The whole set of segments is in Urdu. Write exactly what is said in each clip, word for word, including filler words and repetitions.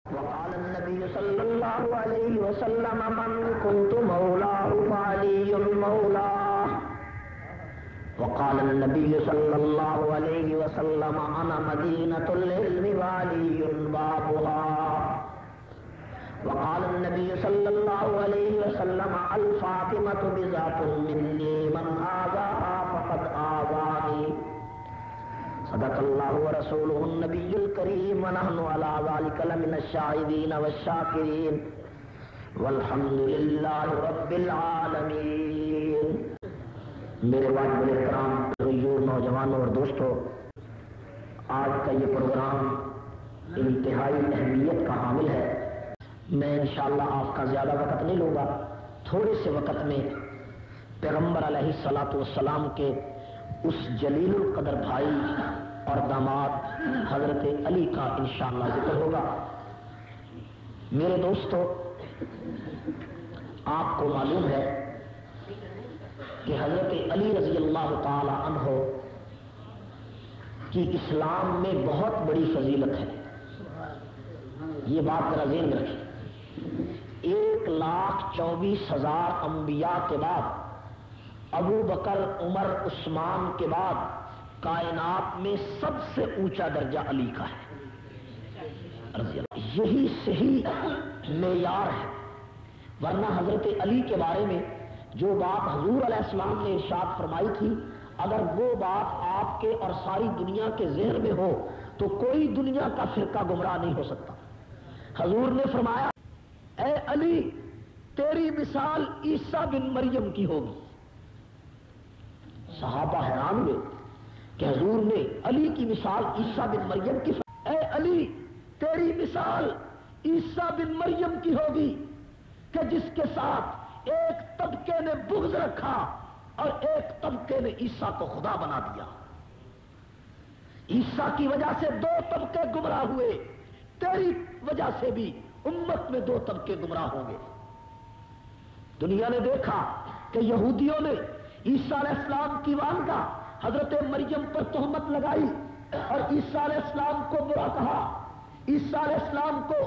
وقال النبي صلى الله عليه وسلم من كنت مولاه فعلي مولاه. وقال النبي صلى الله عليه وسلم أنا مدينة العلم وعلي بابها. وقال النبي صلى الله عليه وسلم الفاطمة بذات مني من آذاها فقد آذاني. صدق الله ورسوله النبي الكريم ونحن على ذلك لمن الشاهدين والشاكرين والحمد لله رب العالمين. میرے واجب احترام غیور نوجوانوں اور دوستوں، آج کا یہ پروگرام انتہائی اہمیت کا حامل ہے. میں انشاءاللہ آپ کا زیادہ وقت نہیں لوں گا. تھوڑے سے وقت میں پیغمبر علیہ الصلاۃ والسلام کے اس جلیل القدر بھائی اور داماد حضرت علی کا انشاءاللہ ذکر ہوگا. میرے دوستو، آپ کو معلوم ہے کہ حضرت علی رضی اللہ تعالی عنہ کی اسلام میں بہت بڑی فضیلت ہے. یہ بات ذرا ذہن میں رکھیں. ایک لاکھ چوبیس ہزار انبیاء کے بعد ابو بکر، عمر، عثمان کے بعد کائنات میں سب سے اونچا درجہ علی کا ہے. یہی صحیح معیار ہے. ورنہ حضرت علی کے بارے میں جو بات حضور علیہ السلام نے ارشاد فرمائی تھی، اگر وہ بات آپ کے اور ساری دنیا کے ذہن میں ہو تو کوئی دنیا کا فرقہ گمراہ نہیں ہو سکتا. حضور نے فرمایا اے علی، تیری مثال عیسیٰ بن مریم کی ہوگی. صحابہ حیران ہوئے کہ حضور نے علی کی مثال عیسیٰ بن مریم کی. اے علی، تیری مثال عیسیٰ بن مریم کی ہوگی کہ جس کے ساتھ ایک طبقے نے بغض رکھا اور ایک طبقے نے عیسیٰ کو خدا بنا دیا. عیسیٰ کی وجہ سے دو طبقے گمراہ ہوئے، تیری وجہ سے بھی امت میں دو طبقے گمراہ ہوں گے. دنیا نے دیکھا کہ یہودیوں نے عیسیٰ علیہ السلام کی والدہ حضرت مریم پر تہمت لگائی اور عیسیٰ علیہ السلام کو برا کہا. عیسیٰ علیہ السلام کو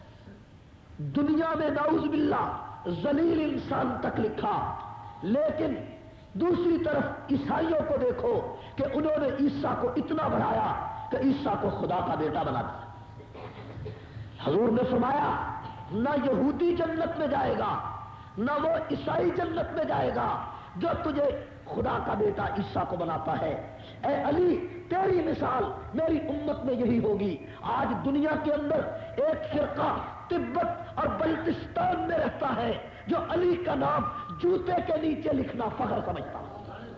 دنیا میں نعوذ باللہ ذلیل انسان تک لکھا. لیکن دوسری طرف عیسائیوں کو دیکھو کہ انہوں نے عیسیٰ کو اتنا بڑھایا کہ عیسیٰ کو خدا کا بیٹا بنا دیا. حضور نے فرمایا نہ یہودی جنت میں جائے گا نہ وہ عیسائی جنت میں جائے گا جو تجھے خدا کا بیٹا عیسیٰ کو بناتا ہے. اے علی، تیری مثال میری امت میں یہی ہوگی. آج دنیا کے اندر ایک فرقہ تبت اور بلتستان میں رہتا ہے جو علی کا نام جوتے کے نیچے لکھنا فخر سمجھتا ہے،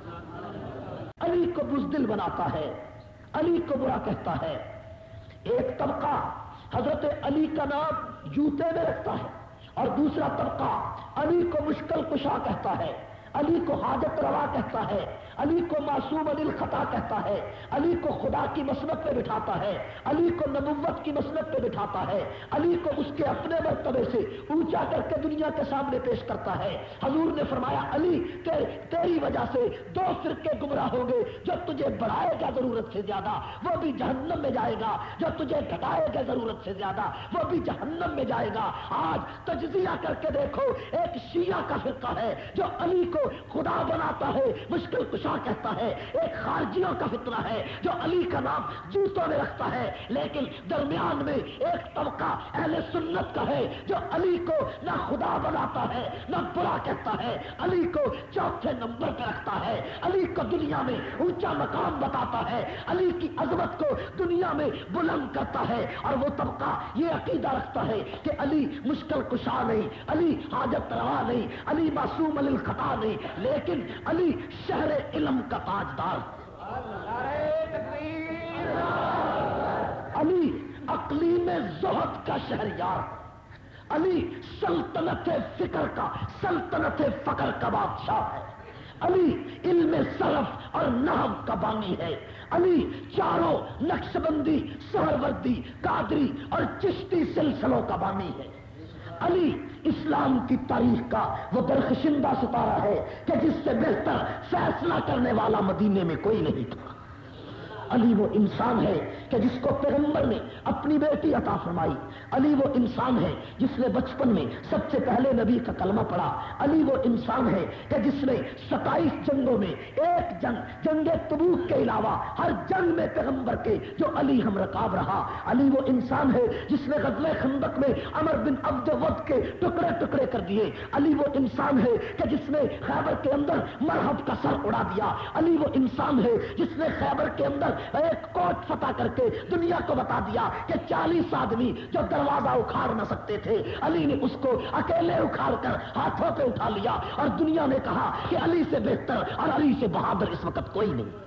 علی کو بزدل بناتا ہے، علی کو برا کہتا ہے. ایک طبقہ حضرت علی کا نام جوتے میں رکھتا ہے اور دوسرا طبقہ علی کو مشکل کشا کہتا ہے، علی کو حاجت روا کہتا ہے، علی کو معصوم علی الخطا کہتا ہے، علی کو خدا کی مسند پہ بٹھاتا ہے، علی کو نبوت کی مسند پہ بٹھاتا ہے، علی کو اس کے اپنے مرتبے سے اونچا کر کے دنیا کے سامنے پیش کرتا ہے. حضور نے فرمایا علی، تیری وجہ سے دو فرقے گمراہ ہوں گے. جو تجھے بڑھائے گا ضرورت سے زیادہ وہ بھی جہنم میں جائے گا، جو تجھے گھٹائے گا ضرورت سے زیادہ وہ بھی جہنم میں جائے گا. آج تجزیہ کر کے دیکھو، ایک شیعہ کا فرقہ ہے جو علی کو خدا بناتا ہے، مشکل کشا کہتا ہے. ایک خارجیوں کا فتنہ ہے جو علی کا نام جوتوں میں رکھتا ہے. لیکن درمیان میں ایک طبقہ اہل سنت کا ہے جو علی کو نہ خدا بناتا ہے نہ برا کہتا ہے، علی کو چوتھے نمبر پہ رکھتا ہے، علی کو دنیا میں اونچا مقام بتاتا ہے، علی کی عظمت کو دنیا میں بلند کرتا ہے. اور وہ طبقہ یہ عقیدہ رکھتا ہے کہ علی مشکل کشا نہیں، علی حاجت روا نہیں، علی معصوم علی الخطا نہیں، لیکن علی شہر علم کا تاجدار، علی اقلیم زہد کا شہریار، علی سلطنت فکر کا سلطنت فقر کا بادشاہ ہے، علی علم صرف اور نحو کا بانی ہے، علی چاروں نقشبندی، سہروردی، قادری اور چشتی سلسلوں کا بانی ہے، علی اسلام کی تاریخ کا وہ درخشندہ ستارہ ہے کہ جس سے بہتر فیصلہ کرنے والا مدینے میں کوئی نہیں تھا. علی وہ انسان ہے کہ جس کو پیغمبر نے اپنی بیٹی عطا فرمائی، علی وہ انسان ہے جس نے بچپن میں سب سے پہلے نبی کا کلمہ پڑھا، علی وہ انسان ہے کہ جس نے ستائیس جنگوں میں ایک جنگ جنگ تبوک کے علاوہ ہر جنگ میں پیغمبر کے جو علی ہم رکاب رہا، علی وہ انسان ہے جس نے غزوہ خندق میں عمر بن عبد ود کے ٹکڑے ٹکڑے کر دیے، علی وہ انسان ہے کہ جس نے خیبر کے اندر مرہب کا سر اڑا دیا، علی وہ انسان ہے جس نے خیبر کے اندر ایک کوٹ فتح کر کے دنیا کو بتا دیا کہ چالیس آدمی جو دروازہ اکھاڑ نہ سکتے تھے، علی نے اس کو اکیلے اکھاڑ کر ہاتھوں پہ اٹھا لیا، اور دنیا نے کہا کہ علی سے بہتر اور علی سے بہادر اس وقت کوئی نہیں۔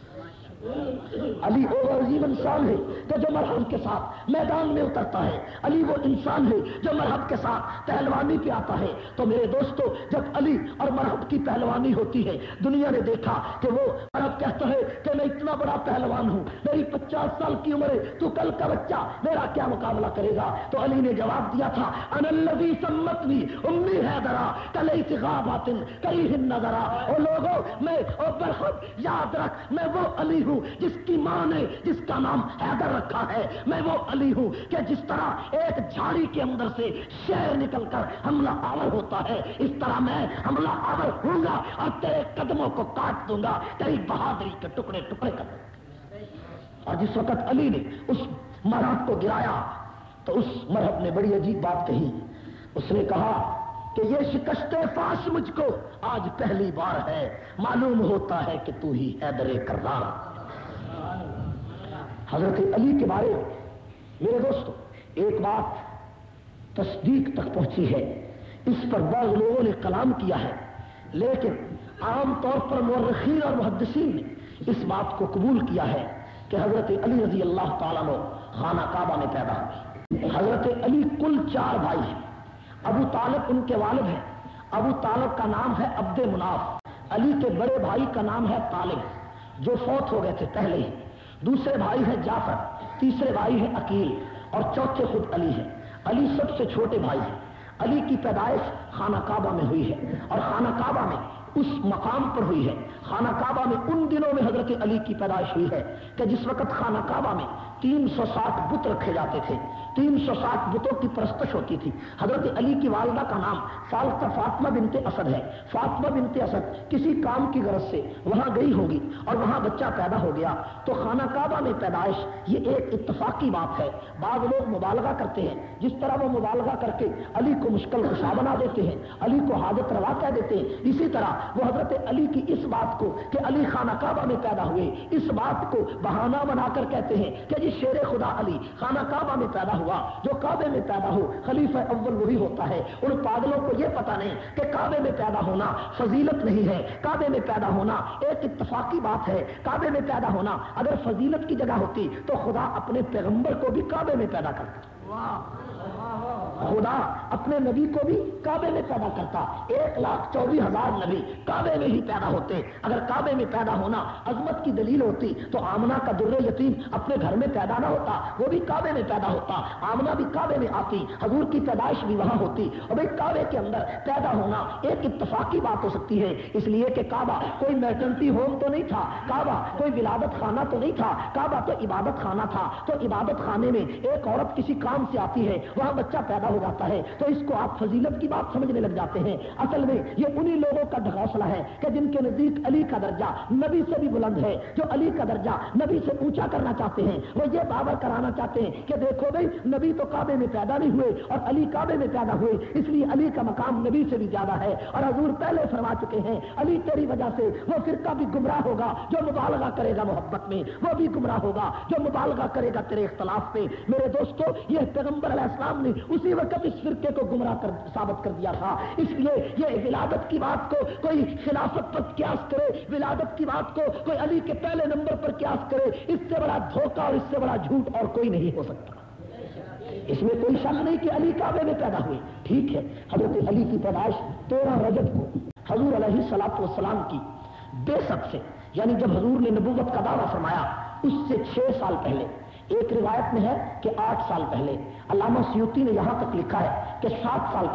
علی وہ عظیم انسان ہے کہ جو مرحب کے ساتھ میدان میں اترتا ہے، علی وہ انسان ہے جو مرحب کے ساتھ پہلوانی پہ آتا ہے۔ تو میرے دوستو، جب علی اور مرحب کی پہلوانی ہوتی ہے، دنیا نے دیکھا کہ وہ مرحب کہتا ہے کہ میں اتنا بڑا پہلوان ہوں، میری پچاس سال کی عمر ہے، تو کل کا بچہ میرا کیا مقابلہ کرے گا؟ تو علی نے جواب دیا تھا، انا الذی سمتنی امی حیدرا کلیث غابۃ کریہ النظرا۔ او لوگوں، میں او مرحب یاد رکھ، میں وہ علی ہوں جس کی ماں نے جس کا نام حیدر رکھا ہے، میں وہ علی ہوں کہ جس طرح ایک جھاڑی کے اندر سے شیر نکل کر حملہ آور ہوتا ہے، اس طرح میں حملہ آور ہوں گا اور تیرے قدموں کو کاٹ دوں گا، تیری بہادری کے ٹکڑے ٹکڑے کر دوں گا۔ اور جس وقت علی نے اس مرحب کو گرایا تو اس مرحب نے بڑی عجیب بات کہی، اس نے کہا کہ یہ شکست فاش مجھ کو آج پہلی بار ہے، معلوم ہوتا ہے کہ تو ہی حیدر کرار۔ حضرت علی کے بارے میں میرے دوستو ایک بات تصدیق تک پہنچی ہے، اس پر بعض لوگوں نے کلام کیا ہے، لیکن عام طور پر مورخین اور محدثین نے اس بات کو قبول کیا ہے کہ حضرت علی رضی اللہ تعالیٰ عنہ خانہ کعبہ میں پیدا ہوئے۔ حضرت علی کل چار بھائی ہیں، ابو طالب ان کے والد ہیں، ابو طالب کا نام ہے عبد مناف، علی کے بڑے بھائی کا نام ہے طالب جو فوت ہو گئے تھے پہلے ہی، دوسرے بھائی ہے جعفر، تیسرے بھائی ہے عقیل، اور چوتھے خود علی ہے۔ علی سب سے چھوٹے بھائی ہیں۔ علی کی پیدائش خانہ کعبہ میں ہوئی ہے، اور خانہ کعبہ میں اس مقام پر ہوئی ہے، خانہ کعبہ میں ان دنوں میں حضرت علی کی پیدائش ہوئی ہے کہ جس وقت خانہ کعبہ میں تین سو ساٹھ بت رکھے جاتے تھے، تین سو ساٹھ بتوں کی پرستش ہوتی تھی۔ حضرت علی کی والدہ کا نام فالتہ فاطمہ بنت اسد ہے۔ فاطمہ بنت اسد کسی کام کی غرض سے وہاں گئی ہوگی اور وہاں بچہ پیدا ہو گیا، تو خانہ کعبہ میں پیدائش یہ ایک اتفاقی بات ہے۔ بعض لوگ مبالغہ کرتے ہیں، جس طرح وہ مبالغہ کر کے علی کو مشکل کشا بنا دیتے ہیں، علی کو حاجت روا کہہ دیتے ہیں، اسی طرح وہ حضرت علی کی اس بات کو کہ علی خانہ کعبہ میں پیدا ہوئے، اس بات کو بہانہ بنا کر کہتے ہیں کہ جی شیر خدا علی خانہ کعبہ میں پیدا ہوا۔ جو کعبے میں پیدا ہو خلیفہ اول وہی ہوتا ہے۔ ان پاگلوں کو یہ پتہ نہیں کہ کعبے میں پیدا ہونا فضیلت نہیں ہے، کعبے میں پیدا ہونا ایک اتفاقی بات ہے۔ کعبے میں پیدا ہونا اگر فضیلت کی جگہ ہوتی تو خدا اپنے پیغمبر کو بھی کعبے میں پیدا کرتا، خدا اپنے نبی کو بھی کعبے میں پیدا کرتا۔ ایک لاکھ چوبیس ہزار نبی کعبے میں ہی پیدا ہوتے۔ اگر کعبے میں پیدا ہونا عظمت کی دلیل ہوتی تو آمنہ کا در یتیم اپنے گھر میں پیدا نہ ہوتا، وہ بھی کعبے میں پیدا ہوتا، آمنہ بھی کعبے میں آتی، حضور کی پیدائش بھی وہاں ہوتی۔ اور بھائی کعبے کے اندر پیدا ہونا ایک اتفاقی بات ہو سکتی ہے، اس لیے کہ کعبہ کوئی میٹرنٹی ہوم تو نہیں تھا، کعبہ کوئی ولادت خانہ تو نہیں تھا، کعبہ تو عبادت خانہ تھا۔ تو عبادت خانے میں ایک عورت کسی کام سے آتی ہے، وہاں بچہ پیدا ہو جاتا ہے، تو اس کو آپ فضیلت کی بات سمجھنے لگ جاتے ہیں۔ اصل میں یہ انہی لوگوں کا ڈھکوسلا ہے کہ جن کے نزدیک علی کا درجہ نبی سے بھی بلند ہے، جو علی کا درجہ نبی سے اونچا کرنا چاہتے ہیں۔ وہ یہ باور کرانا چاہتے ہیں کہ دیکھو بھائی نبی تو کعبے میں پیدا نہیں ہوئے اور علی کعبے میں پیدا ہوئے، اس لیے علی کا مقام نبی سے بھی زیادہ ہے۔ اور حضور پہلے فرما چکے ہیں علی تیری وجہ سے وہ فرقہ بھی گمراہ ہوگا جو مبالغہ کرے گا محبت میں، وہ بھی گمراہ ہوگا جو مبالغہ کرے گا تیرے اختلاف پہ۔ میرے دوستو، یہ پیغمبر علیہ السلام نے اسی وقت اس فرقے کو گمراہ کر ثابت کر دیا تھا۔ اس لیے یہ ولادت کی بات کو کوئی خلافت پر قیاس کرے، ولادت کی بات کو کوئی علی کے پہلے نمبر پر قیاس کرے، اس سے بڑا دھوکہ اور اس سے بڑا جھوٹ اور کوئی نہیں ہو سکتا۔ اس میں کوئی شک نہیں کہ علی کعبے میں پیدا ہوئے، ٹھیک ہے۔ حضرت علی کی پیدائش تیرہ رجب کو حضور علیہ الصلوۃ والسلام کی بعثت سے، یعنی جب حضور نے نبوت کا دعویٰ فرمایا اس سے چھ سال پہلے، ایک روایت میں ہے کہ آٹھ سال پہلے، علامہ سیوطی نے یہاں تک لکھا ہے کہ سات سال پہلے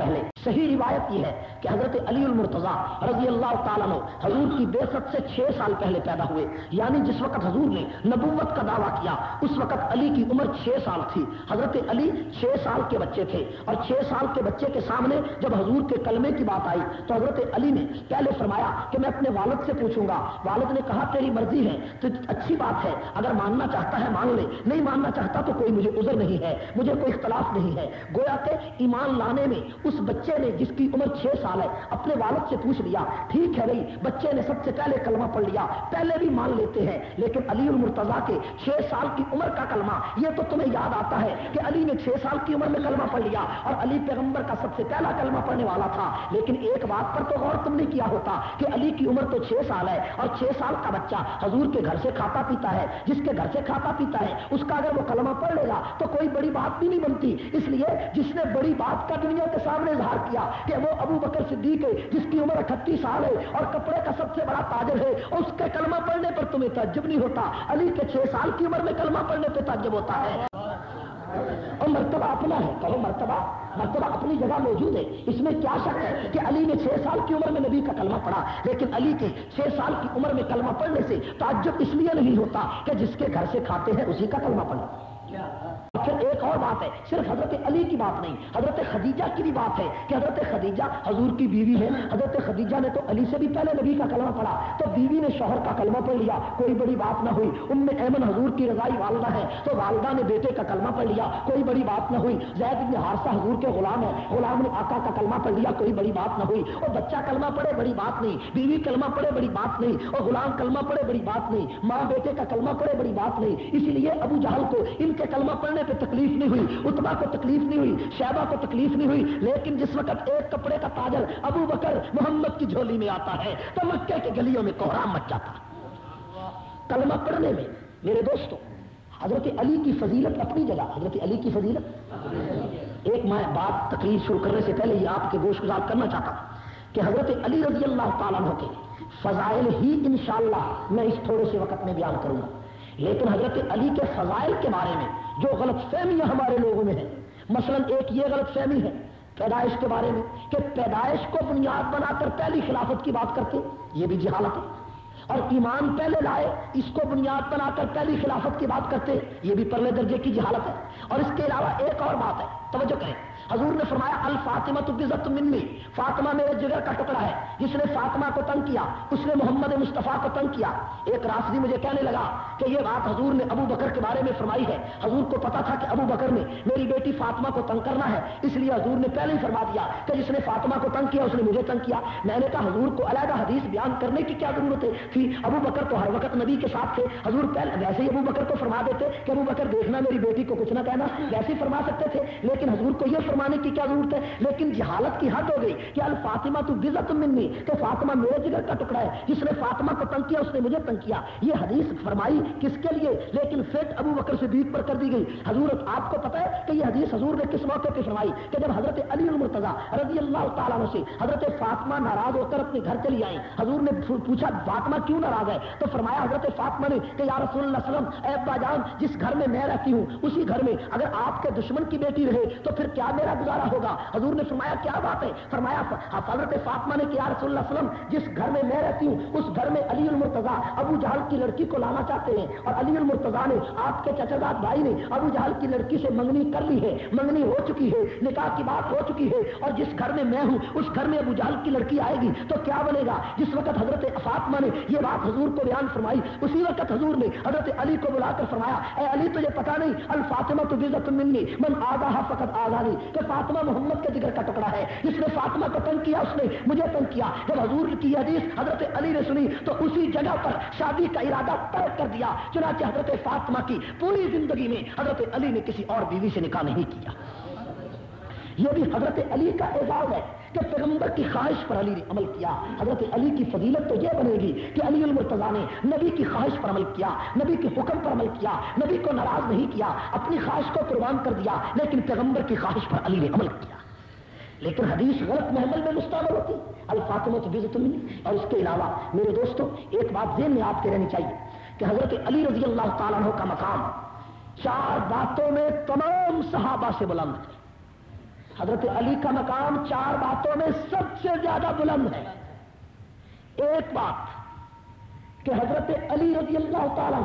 صحیح روایت یہ ہے کہ حضرت علی المرتضیٰ رضی اللہ تعالیٰ عنہ حضور کی بعثت سے چھ سال پہلے پیدا ہوئے، یعنی جس وقت حضور نے نبوت کا دعویٰ کیا اس وقت علی کی عمر چھ سال تھی۔ حضرت علی چھ سال کے بچے تھے، اور چھ سال کے بچے کے سامنے جب حضور کے کلمے کی بات آئی تو حضرت علی نے پہلے فرمایا کہ میں اپنے والد سے پوچھوں گا۔ والد نے کہا تیری مرضی ہے تو اچھی بات ہے، اگر ماننا چاہتا ہے مان لے، نہیں ماننا چاہتا تو کوئی مجھے عذر نہیں ہے، مجھے کوئی اختلاف نہیں ہے۔ گویا کہ ایمان لانے میں اس بچے نے جس کی عمر چھ سال ہے اپنے والد سے پوچھ لیا، ٹھیک ہے بھائی بچے نے سب سے پہلے کلمہ پڑھ لیا، پہلے بھی مان لیتے ہیں، لیکن علی المرتضیٰ کے چھ سال کی عمر کا کلمہ یہ تو تمہیں یاد آتا ہے کہ علی نے چھ سال کی عمر میں کلمہ پڑھ لیا، اور علی پیغمبر کا سب سے پہلا کلمہ پڑھنے والا تھا۔ لیکن ایک بات پر تو غور تم نے کیا ہوتا کہ علی کی عمر تو چھ سال ہے، اور چھ سال کا بچہ حضور کے گھر سے کھاتا پیتا ہے، جس کے گھر سے کھاتا پیتا ہے اس کا اگر وہ کلمہ پڑھ لے گا تو کوئی بڑی بات بھی نہیں بنتی۔ اس لیے جس نے بڑی بات کا دنیا کے سامنے اظہار کیا کہ وہ ابو بکر صدیق ہے جس کی عمر اٹھتیس سال ہے اور کپڑے کا سب سے بڑا تاجر ہے، اور اس کے کلمہ پڑھنے پر تمہیں تعجب نہیں ہوتا، علی کے چھ سال کی عمر میں کلمہ پڑھنے پہ تعجب ہوتا ہے۔ اور مرتبہ اپنا ہے، کہو مرتبہ مرتبہ اپنی جگہ موجود ہے، اس میں کیا شک ہے کہ علی نے چھ سال کی عمر میں نبی کا کلمہ پڑھا، لیکن علی کے چھ سال کی عمر میں کلمہ پڑھنے سے تعجب اس لیے نہیں ہوتا کہ جس کے گھر سے کھاتے ہیں اسی کا کلمہ پڑھا۔ پھر ایک اور بات ہے، صرف حضرت علی کی بات نہیں، حضرت خدیجہ کی بھی بات ہے کہ حضرت خدیجہ حضور کی بیوی ہے، حضرت خدیجہ نے تو علی سے بھی پہلے نبی کا کلمہ پڑھا، تو بیوی نے شوہر کا کلمہ پڑھ لیا، کوئی بڑی بات نہ ہوئی۔ ام ایمن حضور کی رضائی والدہ ہے تو والدہ نے بیٹے کا کلمہ پڑھ لیا، کوئی بڑی بات نہ ہوئی۔ زید بن حارثہ حضور کے غلام ہے، غلام نے آقا کا کلمہ پڑھ لیا، کوئی بڑی بات نہ ہوئی۔ اور بچہ کلمہ پڑھے بڑی بات نہیں، بیوی کلمہ پڑھے بڑی بات نہیں، اور غلام کلمہ پڑھے بڑی بات نہیں، ماں بیٹے کا کلمہ پڑھے بڑی بات نہیں۔ اسی لیے ابو جہل کو ان کے کلمہ پڑھنے پہ تکلیف نہیں ہوئی، عتبہ کو تکلیف نہیں ہوئی، شیبہ کو تکلیف نہیں ہوئی، لیکن جس وقت ایک کپڑے کا تاجر ابو بکر محمد کی جھولی میں آتا ہے تو مکے کی گلیوں میں کوہرام مچ جاتا۔ کلمہ پڑھنے میں میرے دوستوں حضرت علی کی فضیلت اپنی جگہ، حضرت علی کی فضیلت ایک میں بات تقریر شروع کرنے سے پہلے یہ آپ کے گوش گزار کرنا چاہتا ہوں کہ حضرت علی رضی اللہ تعالیٰ عنہ کے فضائل ہی انشاءاللہ میں اس تھوڑے سے وقت میں بیان کروں گا، لیکن حضرت علی کے فضائل کے بارے میں جو غلط فہمیاں ہمارے لوگوں میں ہیں، مثلا ایک یہ غلط فہمی ہے پیدائش کے بارے میں کہ پیدائش کو بنیاد بنا کر پہلی خلافت کی بات کرتے، یہ بھی جہالت ہے، اور ایمان پہلے لائے اس کو بنیاد بنا کر پہلی خلافت کی بات کرتے، یہ بھی پرلے درجے کی جہالت ہے۔ اور اس کے علاوہ ایک اور بات ہے، توجہ کریں، حضور نے فرمایا الفاطمہ بضعت منی، فاطمہ میرے جگر کا ٹکڑا ہے، جس نے فاطمہ کو تنگ کیا اس نے محمد مصطفیٰ کو تنگ کیا۔ ایک راسدی مجھے کہنے لگا کہ یہ بات حضور نے ابو بکر کے بارے میں فرمائی ہے، حضور کو پتا تھا کہ ابو بکر نے میری بیٹی فاطمہ کو تنگ کرنا ہے، اس لیے حضور نے پہلے ہی فرما دیا کہ جس نے فاطمہ کو تنگ کیا اس نے مجھے تنگ کیا۔ میں نے کہا حضور کو علیحدہ حدیث بیان کرنے کی کیا ضرورت ہے تھی، ابو بکر تو ہر وقت نبی کے ساتھ تھے، حضور پہلے ویسے ہی ابو بکر کو فرما دیتے کہ ابو بکر دیکھنا میری بیٹی کو کچھ نہ کہنا، ویسے ہی فرما سکتے تھے، لیکن حضور کو یہ فرمانے کی کیا ضرورت ہے۔ لیکن جہالت کی حد ہو گئی کہ الفاطمہ تو بضعت منی، کہ فاطمہ میرے جگر کا ٹکڑا ہے، جس نے فاطمہ کو تنگ کیا اس نے مجھے تنگ کیا۔ یہ حدیث فرمائی کس کے لیے، لیکن فٹ ابو بکر صدیق پر کر دی گئی۔ حضور آپ کو پتا ہے کہ یہ حدیث حضور نے کس موقع پہ فرمائی کہ جب حضرت علی المرتضیٰ رضی اللہ تعالیٰ عنہ سے حضرت فاطمہ ناراض ہو کر اپنے گھر چلی آئیں، حضور نے پوچھا فاطمہ کیوں ناراض ہے، تو فرمایا حضرت فاطمہ نے کہ یا رسول اللہ صلی اللہ علیہ وسلم، اے ابا جان جس گھر میں میں رہتی ہوں اسی گھر میں اگر آپ کے دشمن کی بیٹی رہے تو پھر کیا میرا گزارا ہوگا۔ حضور نے فرمایا کیا بات ہے، فرمایا حضرت فاطمہ نے کہ یا رسول اللہ صلی اللہ علیہ وسلم جس گھر میں میں رہتی ہوں اس گھر میں علی المرتضیٰ ابو جہل کی لڑکی کو لانا چاہتے ہیں، اور علی المرتضیٰ نے آپ کے چچا زاد بھائی نے ابو جہل کی لڑکی سے منگنی کر لی ہے، منگنی ہو چکی ہے، نکاح کی بات ہو چکی ہے، اور جس گھر میں میں ہوں اس گھر میں ابو جہل کی لڑکی آئے گی تو کیا بنے گا۔ جس وقت حضرت فاطمہ نے یہ بات حضور کو بیان فرمائی اسی وقت حضور نے حضرت علی کو بلا کر فرمایا اے علی تجھے پتا نہیں الفاطمہ تو بضعت منی من آذاها فقط آذانی، کہ فاطمہ محمد کے جگر کا ٹکڑا ہے، جس نے فاطمہ کو تنگ کیا اس نے مجھے تنگ کیا۔ جب حضور کی حدیث حضرت علی نے سنی تو اسی جگہ پر شادی کا ارادہ ترک کر دیا، چنانچہ حضرت فاطمہ کی پوری زندگی میں حضرت علی نے کسی اور بیوی سے نکاح نہیں کیا۔ یہ بھی حضرت علی کا اعزاز ہے کہ پیغمبر کی خواہش پر علی نے عمل کیا۔ حضرت علی کی فضیلت تو یہ بنے گی کہ علی المرتضیٰ نے نبی کی خواہش پر عمل کیا، نبی کے حکم پر عمل کیا، نبی کو ناراض نہیں کیا، اپنی خواہش کو قربان کر دیا، لیکن پیغمبر کی خواہش پر علی نے عمل کیا۔ لیکن حدیث غلط محمل میں مستعمل ہوتی الفاطمہ بضعت منی۔ اور اس کے علاوہ میرے دوستوں ایک بات ذہن میں آپ کے رہنی چاہیے کہ حضرت علی رضی اللہ تعالیٰ عنہ کا مقام چار باتوں میں تمام صحابہ سے بلند ہے۔ حضرت علی کا مقام چار باتوں میں سب سے زیادہ بلند ہے۔ ایک بات کہ حضرت علی رضی اللہ تعالیٰ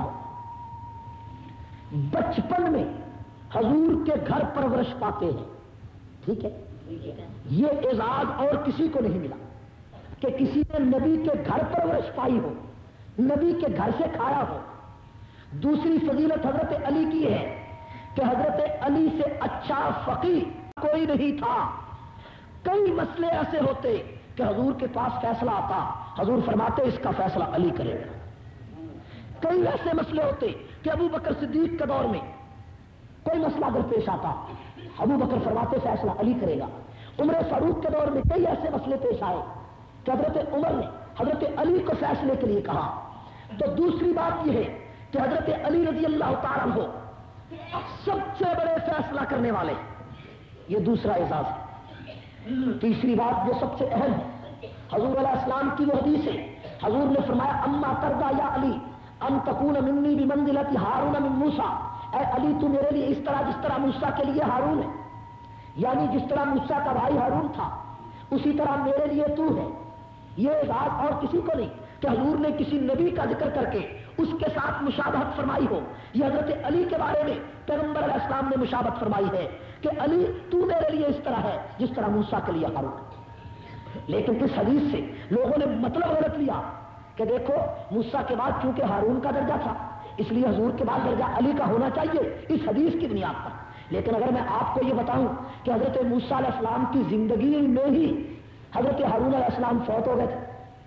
بچپن میں حضور کے گھر پرورش پاتے ہیں، ٹھیک ہے؟ یہ اعزاز اور کسی کو نہیں ملا کہ کسی نے نبی کے گھر پرورش پائی ہو، نبی کے گھر سے کھایا ہو۔ دوسری فضیلت حضرت علی کی ہے کہ حضرت علی سے اچھا فقیہ کوئی نہیں تھا۔ کئی مسئلے ایسے ہوتے کہ حضور کے پاس فیصلہ آتا، حضور فرماتے اس کا فیصلہ علی کرے گا۔ کئی ایسے مسئلے ہوتے کہ ابو بکر صدیق کے دور میں کوئی مسئلہ اگر پیش آتا، ابو بکر فرماتے فیصلہ علی کرے گا۔ عمر فاروق کے دور میں کئی ایسے مسئلے پیش آئے کہ حضرت عمر نے حضرت علی کو فیصلے کے لیے کہا۔ تو دوسری بات یہ ہے کہ حضرت علی رضی اللہ تعالیٰ عنہ سب سے بڑے فیصلہ کرنے والے، یہ دوسرا اعزاز ہے۔ تیسری بات جو سب سے اہم ہے، حضور علیہ السلام کی وہ حدیث ہے، حضور نے فرمایا اما ترضا یا علی ان تکون منی بمنزلۃ ہارون من موسیٰ، اے علی تو میرے لیے اس طرح جس طرح موسیٰ کے لیے ہارون ہے، یعنی جس طرح موسیٰ کا بھائی ہارون تھا اسی طرح میرے لیے تو ہے۔ یہ اعزاز اور کسی کو نہیں کہ حضور نے کسی نبی کا ذکر کر کے اس کے ساتھ مشابہت فرمائی ہو۔ یہ حضرت علی کے بارے میں پیغمبر علیہ السلام نے مشابہت فرمائی ہے کہ علی تو میرے لیے اس طرح ہے جس طرح موسیٰ کے لیے ہارون۔ لیکن اس حدیث سے لوگوں نے مطلب غلط لیا کہ دیکھو موسیٰ کے بعد چونکہ ہارون کا درجہ تھا اس لیے حضور کے بعد درجہ علی کا ہونا چاہیے اس حدیث کی بنیاد پر۔ لیکن اگر میں آپ کو یہ بتاؤں کہ حضرت موسیٰ علیہ السلام کی زندگی میں ہی حضرت ہارون علیہ السلام فوت ہو گئے تھے،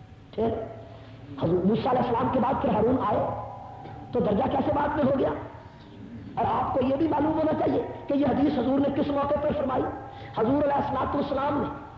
ٹھیک، حضور موسیٰ علیہ السلام کے بعد پھر ہارون آئے تو درجہ کیسے بعد میں ہو گیا؟ اور آپ کو یہ بھی معلوم ہونا چاہیے کہ یہ حدیث حضور نے کس موقع پر فرمائی۔ حضور علیہ الصلوۃ والسلام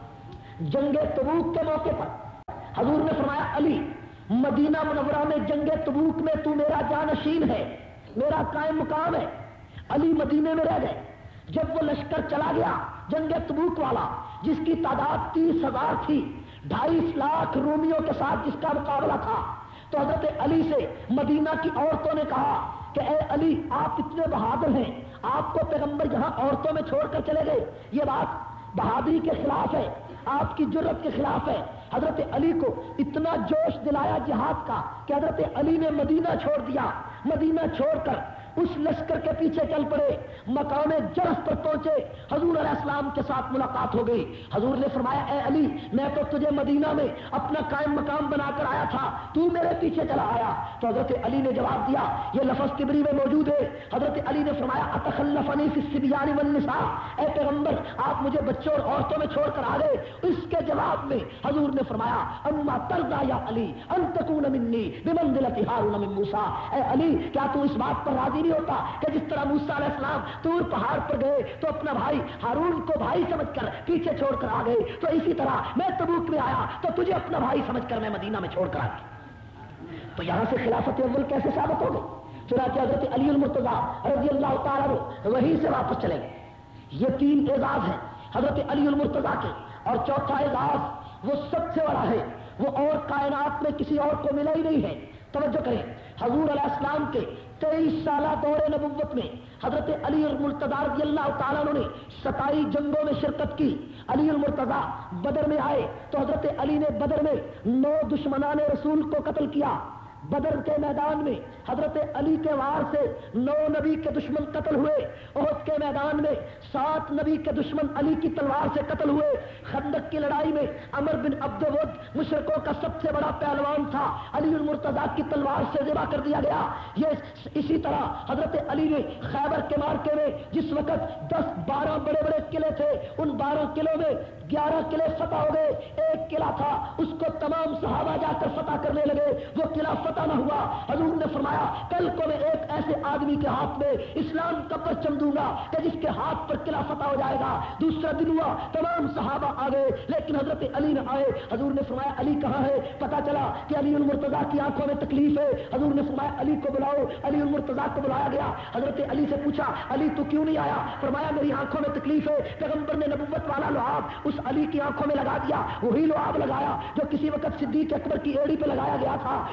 نے جنگ تبوک کے موقع پر حضور نے فرمایا علی مدینہ منورہ میں جنگ تبوک میں تو میرا جانشین ہے، میرا قائم مقام ہے۔ علی مدینے میں رہ گئے۔ جب وہ لشکر چلا گیا جنگ تبوک والا جس کی تعداد تیس ہزار تھی، ڈھائی لاکھ رومیوں کے ساتھ جس کا مقابلہ تھا، تو حضرت علی سے مدینہ کی عورتوں نے کہا کہ اے علی آپ اتنے بہادر ہیں، آپ کو پیغمبر یہاں عورتوں میں چھوڑ کر چلے گئے، یہ بات بہادری کے خلاف ہے، آپ کی جرت کے خلاف ہے۔ حضرت علی کو اتنا جوش دلایا جہاد کا کہ حضرت علی نے مدینہ چھوڑ دیا، مدینہ چھوڑ کر اس لشکر کے پیچھے چل پڑے، مقام جرف پر پہنچے، حضور علیہ السلام کے ساتھ ملاقات ہو گئی۔ حضور نے فرمایا اے علی میں تو تجھے مدینہ میں اپنا قائم مقام بنا کر آیا تھا، تو میرے پیچھے چلا آیا۔ تو حضرت علی نے جواب دیا، یہ لفظ طبری میں موجود ہے، حضرت علی نے فرمایا اتخلفنی فی الصبیان والنساء، اے پیغمبر آپ مجھے بچوں اور عورتوں میں چھوڑ کر آ گئے۔ اس کے جواب میں حضور نے فرمایا اما ترضا یا علی ان تکون منی بمنزلۃ ہارون من موسیٰ، اے علی کیا تو اس بات پر راضی نہیں ہوتا کہ جس طرح موسیٰ علیہ السلام طور پہاڑ پر گئے تو اپنا بھائی ہارون کو بھائی سمجھ کر پیچھے چھوڑ کر آ گئے، تو اسی طرح میں تبوک میں آیا تو تجھے اپنا بھائی سمجھ کر میں مدینہ میں چھوڑ کر آ گیا۔ تو یہاں سے خلافت اول کیسے ثابت ہو گئی؟ چنانچہ حضرت علی المرتضیٰ رضی اللہ تعالیٰ عنہ وہیں سے واپس چلے گئے۔ یہ تین اعزاز ہیں حضرت علی المرتضیٰ کے، اور چوتھا اعزاز وہ سب سے بڑا ہے، وہ اور کائنات میں کسی اور کو ملا ہی نہیں ہے۔ توجہ کریں، حضور علیہ السلام کے تیئیس سالہ دور نبوت میں حضرت علی المرتضیٰ رضی اللہ تعالیٰ عنہ نے ستائیس جنگوں میں شرکت کی۔ علی المرتضیٰ بدر میں آئے تو حضرت علی نے بدر میں نو دشمنان رسول کو قتل کیا۔ بدر کے میدان میں حضرت علی کے وار سے نو نبی کے دشمن قتل ہوئے۔ احد کے میدان میں سات نبی کے دشمن علی کی تلوار سے قتل ہوئے۔ خندق کی لڑائی میں عمر بن عبد ود مشرکوں کا سب سے بڑا پہلوان تھا، علی المرتضیٰ کی تلوار سے ذبح کر دیا گیا۔ یہ اسی طرح حضرت علی نے خیبر کے مارکے میں جس وقت دس بارہ بڑے بڑے قلعے تھے، ان بارہ قلعوں میں گیارہ قلعے فتح ہو گئے، ایک قلعہ تھا اس کو تمام صحابہ جا کر فتح کرنے لگے، وہ قلعہ فتح نہ ہوا۔ حضور نے فرمایا کل کو میں ایک ایسے آدمی کے ہاتھ میں اسلام کا پرچم دوں گا کہ جس کے ہاتھ پر قلعہ فتح ہو جائے گا۔ دوسرا دن ہوا، تمام صحابہ آ گئے لیکن حضرت علی نہ آئے۔ حضور نے فرمایا علی کہاں ہے؟ پتا چلا کہ علی المرتضیٰ کی آنکھوں میں تکلیف ہے۔ حضور نے فرمایا علی کو بلاؤ۔ علی المرتضیٰ کو بلایا گیا۔ حضرت علی سے پوچھا علی تو کیوں نہیں آیا؟ فرمایا میری آنکھوں میں تکلیف ہے۔ پیغمبر نے نبوت والا لعاب اس علی کی آنکھوں میں لگا دیا، وہی لعاب لگایا جو کسی وقت صدیق اکبر کی ایڑی پہ لگایا گیا تھا، وہی لعاب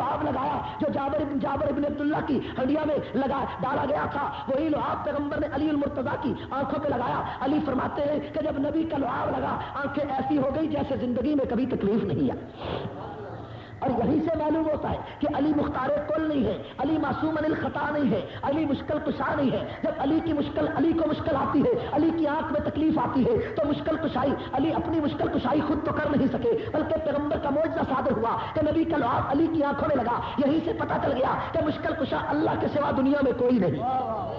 لعاب لگایا جو جابر ابن جابر ابن عبداللہ کی ہڈیا میں لگا ڈالا گیا تھا، وہی لعاب پیغمبر نے علی المرتضیٰ کی آنکھوں پہ لگایا۔ علی فرماتے ہیں کہ جب نبی کا لعاب لگا آنکھیں ایسی ہو گئی جیسے زندگی میں کبھی تکلیف نہیں ہے۔ اور یہیں سے معلوم ہوتا ہے کہ علی مختار کل نہیں ہے، علی معصوم عن الخطا نہیں ہے، علی مشکل کشا نہیں ہے۔ جب علی کی مشکل علی کو مشکل آتی ہے، علی کی آنکھ میں تکلیف آتی ہے تو مشکل کشائی علی اپنی مشکل کشائی خود تو کر نہیں سکے، بلکہ پیغمبر کا معجزہ صادر ہوا کہ نبی کا لعاب علی کی آنکھوں میں لگا۔ یہیں سے پتہ چل گیا کہ مشکل کشا اللہ کے سوا دنیا میں کوئی نہیں۔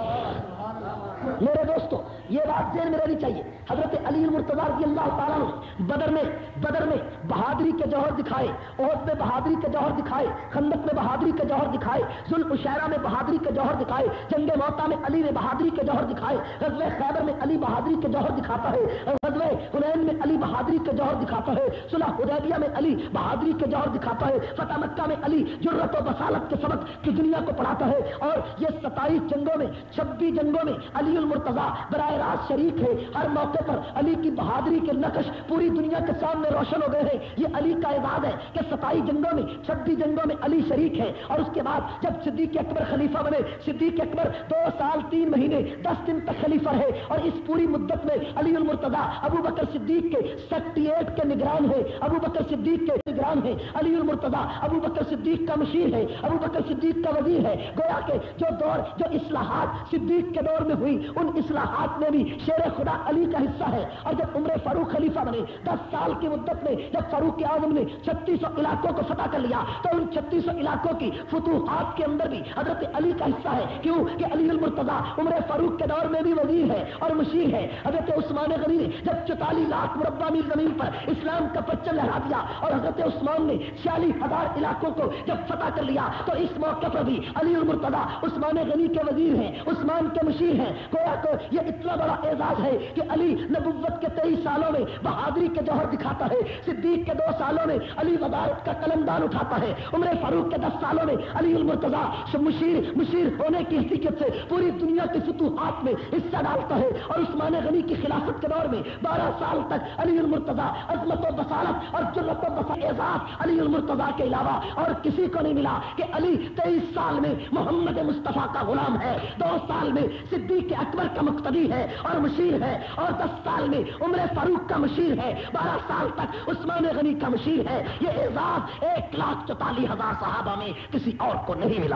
میرے دوستو یہ بات ذہن میں رہنی چاہیے، حضرت علی المرتضیٰ رضی اللہ تعالیٰ نے بدر میں بدر میں بہادری کے جوہر دکھائے، احد میں بہادری کے جوہر دکھائے، خندق میں بہادری کے جوہر دکھائے، ذوالعشیرہ میں بہادری کے جوہر دکھائے، جنگ موطا میں علی نے بہادری کے جوہر دکھائے، غزوہ خیبر میں علی بہادری کے جوہر دکھاتا ہے، غزوہ حنین میں علی بہادری کے جوہر دکھاتا ہے، صلح حدیبیہ میں علی بہادری کے جوہر دکھاتا ہے، فتح مکہ میں علی جرأت و بصالت کے سبق کی دنیا کو پڑھاتا ہے۔ اور یہ ستائیس جنگوں میں چھبیس جنگوں میں علی المرتضیٰ براہ راست شریک ہے۔ ہر موقع پر علی کی بہادری کے نقش پوری دنیا کے سامنے روشن ہو گئے ہیں۔ یہ علی کا اعزاز ہے کہ ستائیس جنگوں میں چھبیس جنگوں میں علی شریک ہے۔ اور اس کے بعد جب صدیق اکبر خلیفہ بنے، صدیق اکبر دو سال تین مہینے دس دن تک خلیفہ رہے، اور اس پوری مدت میں علی المرتضیٰ ابو بکر صدیق کے سیکٹری ایٹ کے نگران ہے، ابو بکر صدیق کے نگران ہے۔ علی المرتضیٰ ابو بکر صدیق کا مشیر ہے، ابو بکر صدیق کا وزیر ہے۔ گویا کہ جو دور جو اصلاحات صدیق کے دور میں ہوئی ان اصلاحات میں بھی شیر خدا علی کا حصہ ہے۔ اور جب عمر فاروق خلیفہ بنے دس سال کی مدت میں جب فاروق اعظم نے چھتیس سو علاقوں کو فتح کر لیا تو ان چھتیس سو علاقوں کی فتوحات کے اندر بھی حضرت علی کا حصہ ہے۔ کیوں کہ علی المرتضیٰ عمر فاروق کے دور میں بھی وزیر ہے اور مشیر ہے۔ حضرت عثمان غنی نے جب چوتالیس لاکھ مربع میل زمین پر اسلام کا پرچم لہرا دیا اور حضرت عثمان نے چھیالیس ہزار علاقوں کو جب فتح کر لیا تو اس موقع پر بھی علی المرتضیٰ عثمان غنی کے وزیر ہیں، عثمان کے مشیر ہیں۔ گویا کہ یہ اتنا بڑا اعزاز ہے کہ علی نبوت کے تیئیس سالوں میں بہادری کے جوہر دکھاتا ہے، صدیق کے دو سالوں میں علی وزارت کا قلمدان اٹھاتا ہے، عمر فاروق کے دس سالوں میں علی المرتضیٰ مشیر مشیر ہونے کی حیثیت سے پوری دنیا کی فتوحات میں حصہ ڈالتا ہے۔ اور عثمان غنی کی خلافت کے دور میں بارہ سال تک علی المرتضیٰ عظمت و بصالت اور جرأت و بصالت اعزاز علی المرتضیٰ کے علاوہ اور کسی کو نہیں ملا کہ علی تیئیس سال میں محمد مصطفیٰ کا غلام ہے، دو سال میں صدیق اکبر کا مقتدی ہے اور مشیر ہے، اور دس سال میں عمر فاروق کا مشیر ہے، بارہ سال تک عثمان غنی کا مشیر ہے۔ یہ اعزاز ایک لاکھ چوتالیس ہزار صحابہ میں کسی اور کو نہیں ملا۔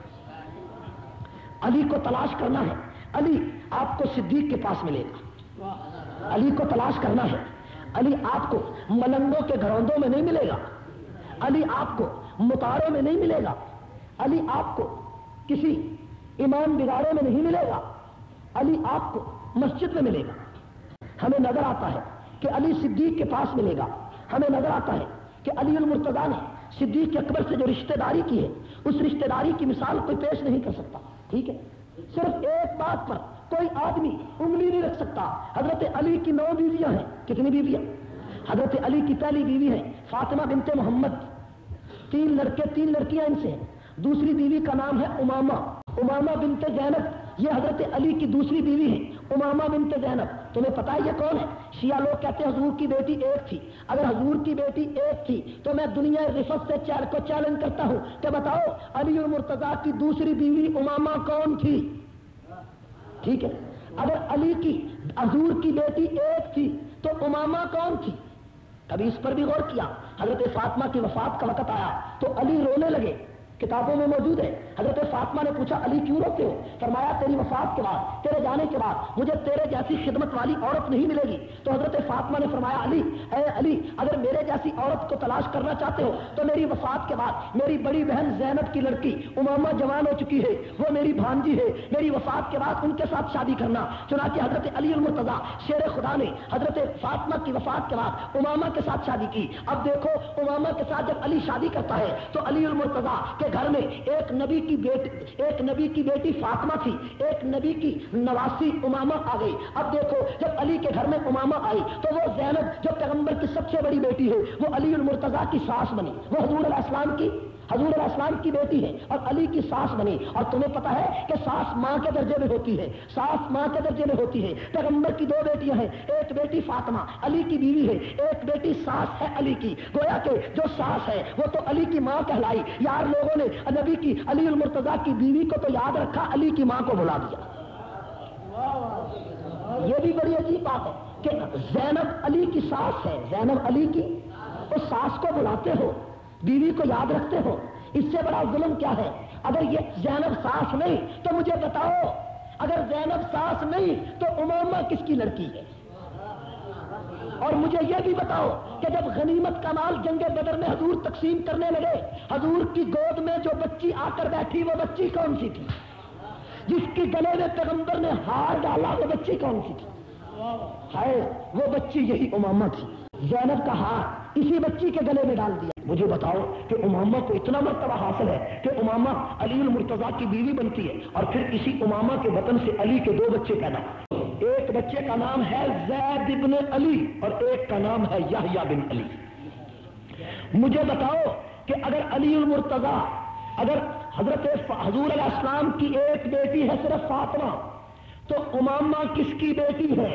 علی کو تلاش کرنا ہے، علی آپ کو صدیق کے پاس ملے گا۔ علی کو تلاش کرنا ہے، علی آپ کو ملنگوں کے گھروندوں میں نہیں ملے گا، علی آپ کو متاروں میں نہیں ملے گا، علی آپ کو کسی امام بگاڑے میں نہیں ملے گا، علی آپ کو مسجد میں ملے گا۔ ہمیں نظر آتا ہے کہ علی صدیق کے پاس ملے گا، ہمیں نظر آتا ہے کہ علی المرتضیٰ نے صدیق اکبر سے جو رشتہ داری کی ہے اس رشتہ داری کی مثال کوئی پیش نہیں کر سکتا۔ ٹھیک ہے، صرف ایک بات پر کوئی آدمی انگلی نہیں رکھ سکتا۔ حضرت علی کی نو بیویاں ہیں، کتنی بیویاں؟ حضرت علی کی پہلی بیوی ہے فاطمہ بنت محمد، تین لڑکے تین لڑکیاں ان سے ہیں۔ دوسری بیوی کا نام ہے امامہ، امامہ بنت زینب، یہ حضرت علی کی دوسری بیوی ہے امامہ بنت زینب۔ تمہیں پتا ہے یہ کون ہے؟ شیعہ لوگ کہتے ہیں حضور کی بیٹی ایک تھی۔ اگر حضور کی بیٹی ایک تھی تو میں دنیا رفت سے چار کو چیلنج کرتا ہوں کہ بتاؤ علی المرتضیٰ کی دوسری بیوی امامہ کون تھی؟ ٹھیک ہے، اگر علی کی حضور کی بیٹی ایک تھی تو امامہ کون تھی؟ کبھی اس پر بھی غور کیا؟ حضرت فاطمہ کی وفات کا وقت آیا تو علی رونے لگے، کتابوں میں موجود ہے۔ حضرت فاطمہ نے پوچھا علی کیوں روتے ہو؟ فرمایا تیری وفات کے بعد، تیرے جانے کے بعد مجھے تیرے جیسی خدمت والی عورت نہیں ملے گی۔ تو حضرت فاطمہ نے فرمایا علی اے علی اگر میرے جیسی عورت کو تلاش کرنا چاہتے ہو تو میری وفات کے بعد میری بڑی بہن زینب کی لڑکی امامہ جوان ہو چکی ہے، وہ میری بھانجی ہے، میری وفات کے بعد ان کے ساتھ شادی کرنا۔ چنانچہ حضرت علی المرتضیٰ شیر خدا نے حضرت فاطمہ کی وفات کے بعد امامہ کے ساتھ شادی کی۔ اب دیکھو امامہ کے ساتھ جب علی شادی کرتا ہے تو علی المرتضیٰ کے گھر میں ایک نبی کی بیٹی ایک نبی کی بیٹی فاطمہ تھی، ایک نبی کی نواسی امامہ آ گئی۔ اب دیکھو جب علی کے گھر میں امامہ آئی تو وہ زینب جو پیغمبر کی سب سے بڑی بیٹی ہے وہ علی المرتضیٰ کی ساس بنی، وہ حضور علیہ السلام کی حضور علیہ السلام کی بیٹی ہے اور علی کی ساس بنی، اور تمہیں پتا ہے کہ ساس ماں کے درجے میں ہوتی ہے، ساس ماں کے درجے میں ہوتی ہے۔ پیغمبر کی دو بیٹیاں ہیں، ایک بیٹی فاطمہ علی کی بیوی ہے، ایک بیٹی ساس ہے علی کی، گویا کہ جو ساس ہے وہ تو علی کی ماں کہلائی۔ یار لوگوں نے نبی کی علی المرتضیٰ کی بیوی کو تو یاد رکھا، علی کی ماں کو بھلا دیا۔ یہ بھی بڑی عجیب بات ہے کہ زینب علی کی ساس ہے، زینب علی کی، اس ساس کو بلاتے ہو، بیوی کو یاد رکھتے ہو، اس سے بڑا ظلم کیا ہے؟ اگر یہ زینب ساس نہیں تو مجھے بتاؤ، اگر زینب ساس نہیں تو امامہ کس کی لڑکی ہے؟ اور مجھے یہ بھی بتاؤ کہ جب غنیمت کا مال جنگ بدر میں حضور تقسیم کرنے لگے، حضور کی گود میں جو بچی آ کر بیٹھی وہ بچی کون سی تھی؟ جس کی گلے میں پیغمبر نے ہار ڈالا وہ بچی کون سی تھی؟ ہے وہ بچی یہی امامہ تھی۔ زینب کا ہار اسی بچی کے گلے میں ڈال دیا۔ مجھے بتاؤ کہ امامہ کو اتنا مرتبہ حاصل ہے کہ امامہ علی المرتضیٰ کی بیوی بنتی ہے، اور پھر اسی امامہ کے وطن سے علی کے دو بچے پیدا، ایک بچے کا نام ہے زید بن علی اور ایک کا نام ہے یحییٰ بن علی۔ مجھے بتاؤ کہ اگر علی المرتضیٰ، اگر حضرت حضور علیہ السلام کی ایک بیٹی ہے صرف فاطمہ، تو امامہ کس کی بیٹی ہے؟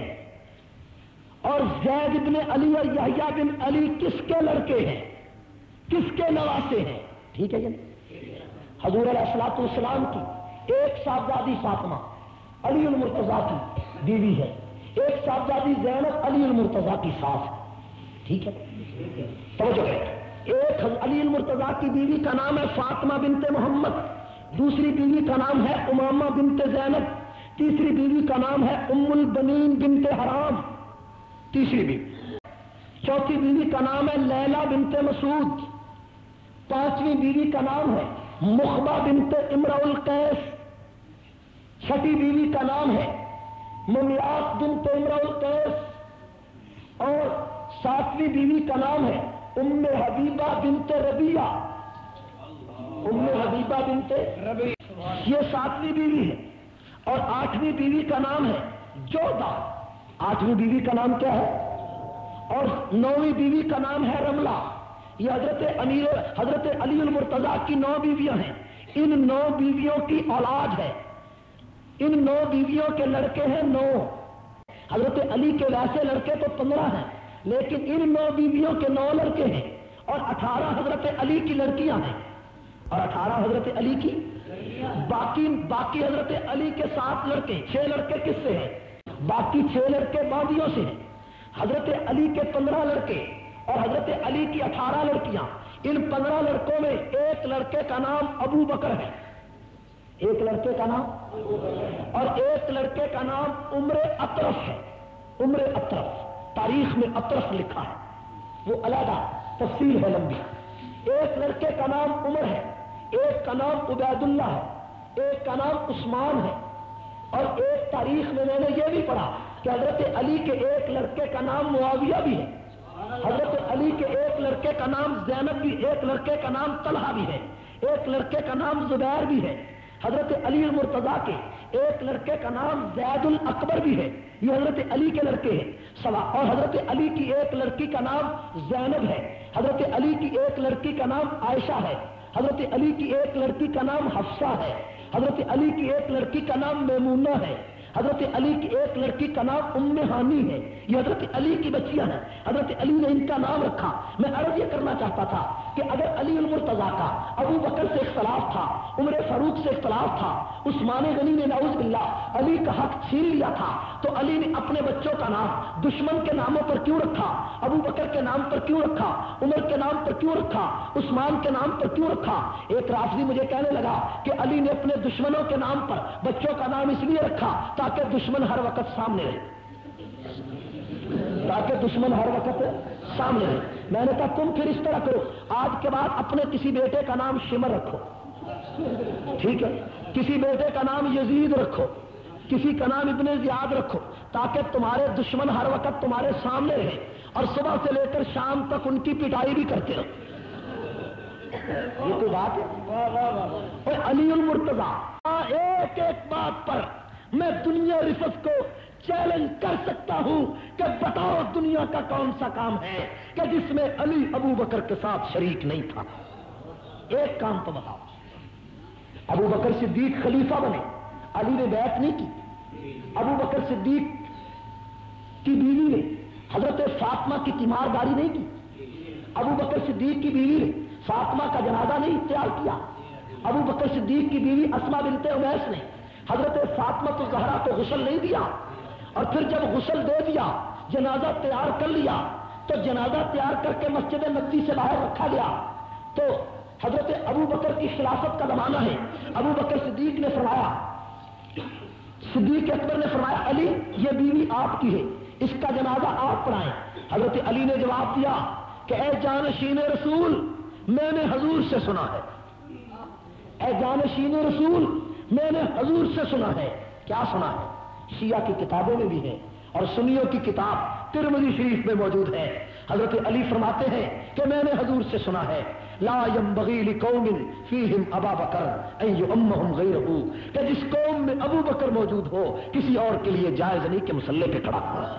اور زید بن علی اور یحییٰ بن علی کس کے لڑکے ہیں، کس کے نواسے ہیں؟ ٹھیک ہے جی۔ حضور علیہ الصلوۃ والسلام کی ایک صاحبزادی فاطمہ علی المرتضیٰ کی بیوی ہے، ایک صاحبزادی زینب علی المرتضیٰ کی ساس ہے، ٹھیک ہے؟ توجہ کریں، ایک علی المرتضیٰ کی بیوی کا نام ہے فاطمہ بنت محمد، دوسری بیوی کا نام ہے امامہ بنت زینب، تیسری بیوی کا نام ہے ام البنین بنت حرام، تیسری بیوی، چوتھی بیوی کا نام ہے لیلہ بنت مسعود، پانچویں بیوی کا نام ہے مخبہ بنت امرؤ القیس، چھٹی بیوی کا نام ہے ممیات بنت امرؤ القیس، اور ساتویں بیوی کا نام ہے ام حبیبہ بنت ربیعہ، ام حبیبہ بنت ربیعہ، یہ ساتویں بیوی ہے۔ اور آٹھویں بیوی کا نام ہے جودہ، آٹھویں بیوی کا نام کیا ہے؟ اور نویں بیوی کا نام ہے رملہ۔ یہ حضرت امیر حضرت علی المرتضیٰ کی نو بیویاں ہیں، ان نو بیویوں کی اولاد ہے، ان نو بیویوں کے لڑکے ہیں نو۔ حضرت علی کے ویسے لڑکے تو پندرہ ہیں، لیکن ان نو بیویوں کے نو لڑکے ہیں، اور اٹھارہ حضرت علی کی لڑکیاں ہیں، اور اٹھارہ حضرت علی کی باقی باقی حضرت علی کے سات لڑکے، چھ لڑکے کس سے ہیں؟ باقی چھ لڑکے باندیوں سے ہیں۔ حضرت علی کے پندرہ لڑکے اور حضرت علی کی اٹھارہ لڑکیاں، ان پندرہ لڑکوں میں ایک لڑکے کا نام ابو بکر ہے، ایک لڑکے کا نام، اور ایک لڑکے کا نام عمر اطرف ہے، عمر اطرف، تاریخ میں اطرف لکھا ہے، وہ علیحدہ تفصیل ہے لمبی۔ ایک لڑکے کا نام عمر ہے، ایک کا نام عبید اللہ ہے، ایک کا نام عثمان ہے، اور ایک تاریخ میں میں نے یہ بھی پڑھا کہ حضرت علی کے ایک لڑکے کا نام معاویہ بھی ہے، حضرت علی کے ایک لڑکے کا نام زینب بھی، ایک لڑکے کا نام طلحہ بھی ہے، ایک لڑکے کا نام زبیر بھی ہے، حضرت علی المرتضیٰ کے ایک لڑکے کا نام زید الاکبر بھی ہے، یہ حضرت علی کے لڑکے ہیں سوا، اور حضرت علی کی ایک لڑکی کا نام زینب ہے، حضرت علی کی ایک لڑکی کا نام عائشہ ہے، حضرت علی کی ایک لڑکی کا نام حفصہ ہے، حضرت علی کی ایک لڑکی کا نام میمونہ ہے، حضرت علی کی ایک لڑکی کا نام ام ہانی ہے، یہ حضرت علی کی بچیاں ہیں، حضرت علی نے ان کا نام رکھا۔ میں عرض یہ کرنا چاہتا تھا کہ اگر علی المرتضیٰ کا ابو بکر سے اختلاف تھا، عمر فاروق سے اختلاف تھا، عثمان غنی نے نعوذ باللہ علی کا حق چھین لیا تھا، تو علی نے اپنے بچوں کا نام دشمن کے ناموں پر کیوں رکھا؟ ابو بکر کے نام پر کیوں رکھا؟ عمر کے نام پر کیوں رکھا؟ عثمان کے نام پر کیوں رکھا؟ ایک رافضی مجھے کہنے لگا کہ علی نے اپنے دشمنوں کے نام پر بچوں کا نام اس لیے رکھا تاکہ دشمن ہر وقت سامنے رہے، تاکہ دشمن ہر وقت سامنے رہے۔ میں نے کہا تم پھر اس طرح کرو، آج کے بعد اپنے کسی بیٹے کا نام شمر رکھو، ٹھیک ہے، کسی بیٹے کا نام یزید رکھو، کسی کا نام ابن زیاد رکھو، تاکہ تمہارے دشمن ہر وقت تمہارے سامنے رہے اور صبح سے لے کر شام تک ان کی پٹائی بھی کرتے رہو۔ یہ کوئی بات ہے؟ علی المرتضیٰ ایک ایک بات پر میں دنیا رفت کو چیلنج کر سکتا ہوں کہ بتاؤ دنیا کا کون سا کام ہے کہ جس میں علی ابو بکر کے ساتھ شریک نہیں تھا؟ ایک کام تو بتاؤ، ابو بکر صدیق خلیفہ بنے، علی نے بیعت نہیں کی، ابو بکر صدیق کی بیوی نے حضرت فاطمہ کی تیمارداری نہیں کی، ابو بکر صدیق کی بیوی نے فاطمہ کا جنازہ نہیں تیار کیا، ابو بکر صدیق کی بیوی اسما بنت امیس نے حضرت فاطمہ تو زہرا کو غسل نہیں دیا، اور پھر جب غسل دے دیا جنازہ تیار کر لیا تو جنازہ تیار کر کے مسجد نبوی سے باہر رکھا گیا، تو حضرت ابو بکر کی خلافت کا زمانہ ہے، ابو بکر صدیق نے فرمایا، صدیق اکبر نے فرمایا علی یہ بیوی آپ کی ہے، اس کا جنازہ آپ پڑھائیں۔ حضرت علی نے جواب دیا کہ اے جانشین رسول میں نے حضور سے سنا ہے، اے جانشین رسول میں نے حضور سے سنا ہے۔ کیا سنا ہے؟ شیعہ کی کتابوں میں بھی ہے اور سنیوں کی کتاب ترمذی شریف میں موجود ہے۔ حضرت علی فرماتے ہیں کہ میں نے حضور سے سنا ہے لا ينبغي لقوم فيهم ابا بکر ان يؤمهم غيره، کہ جس قوم میں ابو بکر موجود ہو کسی اور کے لیے جائز نہیں کہ مصلی پہ کھڑا ہو۔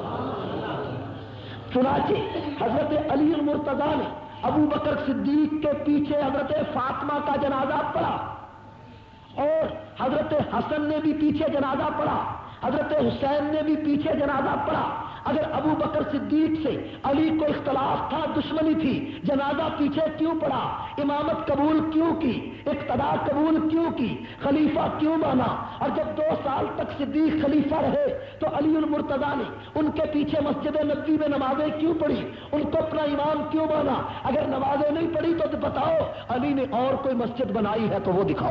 چنانچہ حضرت علی المرتضی نے ابو بکر صدیق کے پیچھے حضرت فاطمہ کا جنازہ پڑھا، اور حضرت حسن نے بھی پیچھے جنازہ پڑھا، حضرت حسین نے بھی پیچھے جنازہ پڑھا۔ اگر ابو بکر صدیق سے علی کو اختلاف تھا، دشمنی تھی، جنازہ پیچھے کیوں پڑا؟ امامت قبول کیوں کی؟ اقتداء قبول کیوں کی؟ خلیفہ کیوں مانا؟ اور جب دو سال تک صدیق خلیفہ رہے تو علی المرتضی نے ان کے پیچھے مسجد نبوی میں نمازیں کیوں پڑھی؟ ان کو اپنا امام کیوں مانا؟ اگر نمازیں نہیں پڑھی تو بتاؤ علی نے اور کوئی مسجد بنائی ہے تو وہ دکھاؤ۔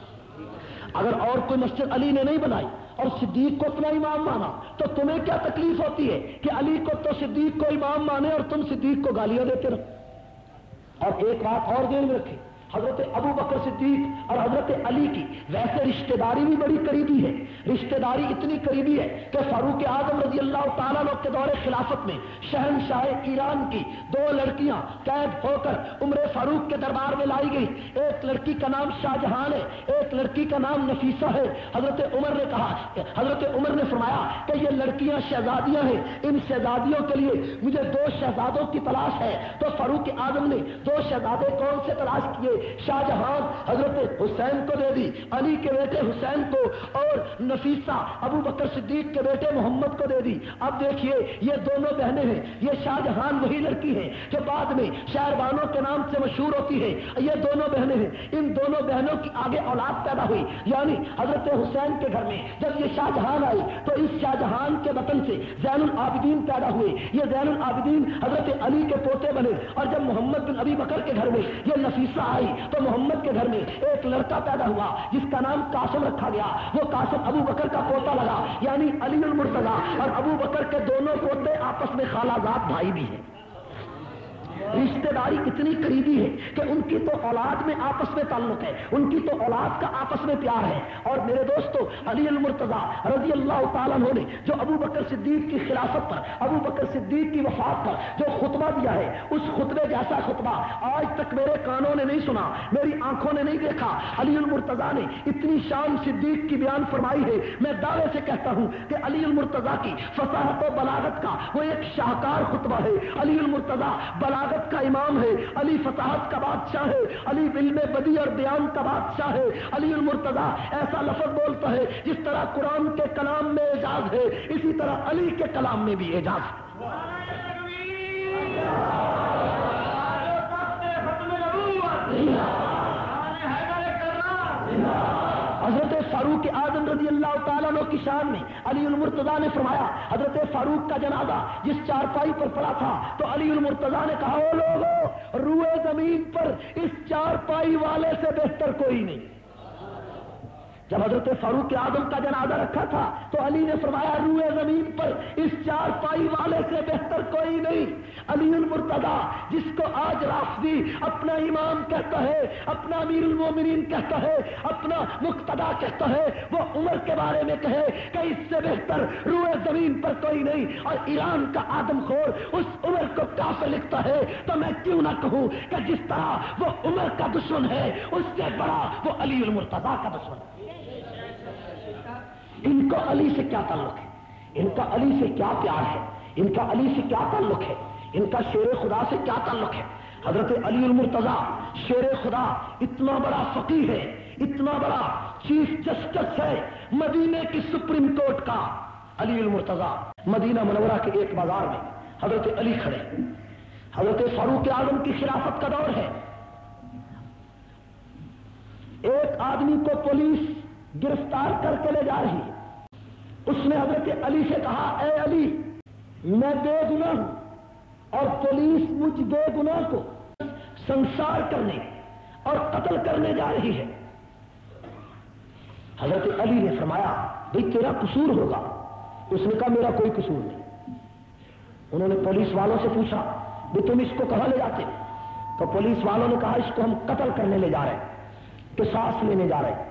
اگر اور کوئی مسجد علی نے نہیں بنائی اور صدیق کو اپنا امام مانا تو تمہیں کیا تکلیف ہوتی ہے کہ علی کو تو صدیق کو امام مانے اور تم صدیق کو گالیاں دیتے رہو؟ اور ایک بات اور دھیان میں رکھیں، حضرت ابو بکر صدیق اور حضرت علی کی ویسے رشتہ داری بھی بڑی قریبی ہے، رشتہ داری اتنی قریبی ہے کہ فاروق اعظم رضی اللہ تعالیٰ عنہ کے دور خلافت میں شہنشاہ ایران کی دو لڑکیاں قید ہو کر عمر فاروق کے دربار میں لائی گئی، ایک لڑکی کا نام شاہ جہان ہے، ایک لڑکی کا نام نفیسہ ہے۔ حضرت عمر نے کہا، حضرت عمر نے فرمایا کہ یہ لڑکیاں شہزادیاں ہیں، ان شہزادیوں کے لیے مجھے دو شہزادوں کی تلاش ہے۔ تو فاروق اعظم نے دو شہزادے کون سے تلاش کیے؟ شاہ جہان حضرت حسین کو دے دی، علی کے بیٹے حسین کو، اور نفیسہ ابو بکر صدیق کے بیٹے محمد کو دے دی۔ اب دیکھیے یہ دونوں بہنیں ہیں، یہ شاہ جہان وہی لڑکی ہے جو بعد میں شہربانوں کے نام سے مشہور ہوتی ہے، یہ دونوں بہنیں ہیں۔ ان دونوں بہنوں کی آگے اولاد پیدا ہوئی، یعنی حضرت حسین کے گھر میں جب یہ شاہ جہان آئی تو اس شاہ جہان کے وطن سے زین العابدین پیدا ہوئے، یہ زین العابدین حضرت علی کے پوتے بنے، اور جب محمد بن ابی بکر کے گھر میں یہ نفیسہ آئی تو محمد کے گھر میں ایک لڑکا پیدا ہوا جس کا نام قاسم رکھا گیا، وہ قاسم ابو بکر کا پوتا لگا، یعنی علی المرتضی اور ابو بکر کے دونوں پوتے آپس میں خالہ زاد بھائی بھی ہیں۔ رشتہ داری اتنی قریبی ہے کہ ان کی تو اولاد میں آپس میں تعلق ہے، ان کی تو اولاد کا آپس میں پیار ہے۔ اور میرے دوستو علی المرتضی رضی اللہ تعالیٰ عنہ نے جو ابو بکر صدیق کی خلافت پر، ابو بکر صدیق کی وفات پر جو خطبہ دیا ہے، اس خطبے جیسا خطبہ آج تک میرے کانوں نے نہیں سنا، میری آنکھوں نے نہیں دیکھا۔ علی المرتضی نے اتنی شان صدیق کی بیان فرمائی ہے، میں دعوے سے کہتا ہوں کہ علی المرتضی کی فصاحت و بلاغت کا وہ ایک شاہکار خطبہ ہے۔ علی المرتضی بلاغت کا امام ہے، علی فصاحت کا بادشاہ ہے، علی علم بدیع اور بیان کا بادشاہ ہے۔ علی المرتضی ایسا لفظ بولتا ہے جس طرح قرآن کے کلام میں اعجاز ہے، اسی طرح علی کے کلام میں بھی اعجاز ہے۔ حضرت فاروق اعظم رضی اللہ تعالیٰ عنہ کی شان میں علی المرتضی نے فرمایا، حضرت فاروق کا جنازہ جس چارپائی پر پڑا تھا تو علی المرتضی نے کہا، او لوگو روئے زمین پر اس چارپائی والے سے بہتر کوئی نہیں۔ جب حضرت فاروق اعظم کا جنازہ رکھا تھا تو علی نے فرمایا، روئے زمین پر اس چارپائی والے سے بہتر کوئی نہیں۔ علی المرتضی جس کو آج رافضی اپنا امام کہتا ہے، اپنا امیر المومنین کہتا ہے، اپنا مقتدا کہتا ہے، وہ عمر کے بارے میں کہے کہ اس سے بہتر روئے زمین پر کوئی نہیں، اور ایران کا آدم خور اس عمر کو کافر لکھتا ہے، تو میں کیوں نہ کہوں کہ جس طرح وہ عمر کا دشمن ہے اس سے بڑا وہ علی المرتضی کا دشمن ہے۔ ان کو علی سے کیا تعلق ہے؟ ان کا علی سے کیا پیار ہے؟ ان کا علی سے کیا تعلق ہے؟ ان کا شیر خدا سے کیا تعلق ہے؟ حضرت علی المرتضیٰ شیر خدا اتنا بڑا فقیہ ہے، اتنا بڑا چیف جسٹس ہے مدینے کی سپریم کورٹ کا علی المرتضیٰ، مدینہ منورہ کے ایک بازار میں حضرت علی کھڑے، حضرت فاروق اعظم کی خلافت کا دور ہے، ایک آدمی کو پولیس گرفتار کر کے لے جا رہی ہے، اس نے حضرت علی سے کہا اے علی میں بے گناہ ہوں اور پولیس مجھ بے گناہ کو سنسار کرنے اور قتل کرنے جا رہی ہے۔ حضرت علی نے فرمایا بھئی تیرا قصور ہوگا، اس نے کہا میرا کوئی قصور نہیں۔ انہوں نے پولیس والوں سے پوچھا بھئی تم اس کو کہاں لے جاتے؟ تو پولیس والوں نے کہا اس کو ہم قتل کرنے لے جا رہے ہیں، قصاص لینے جا رہے ہیں۔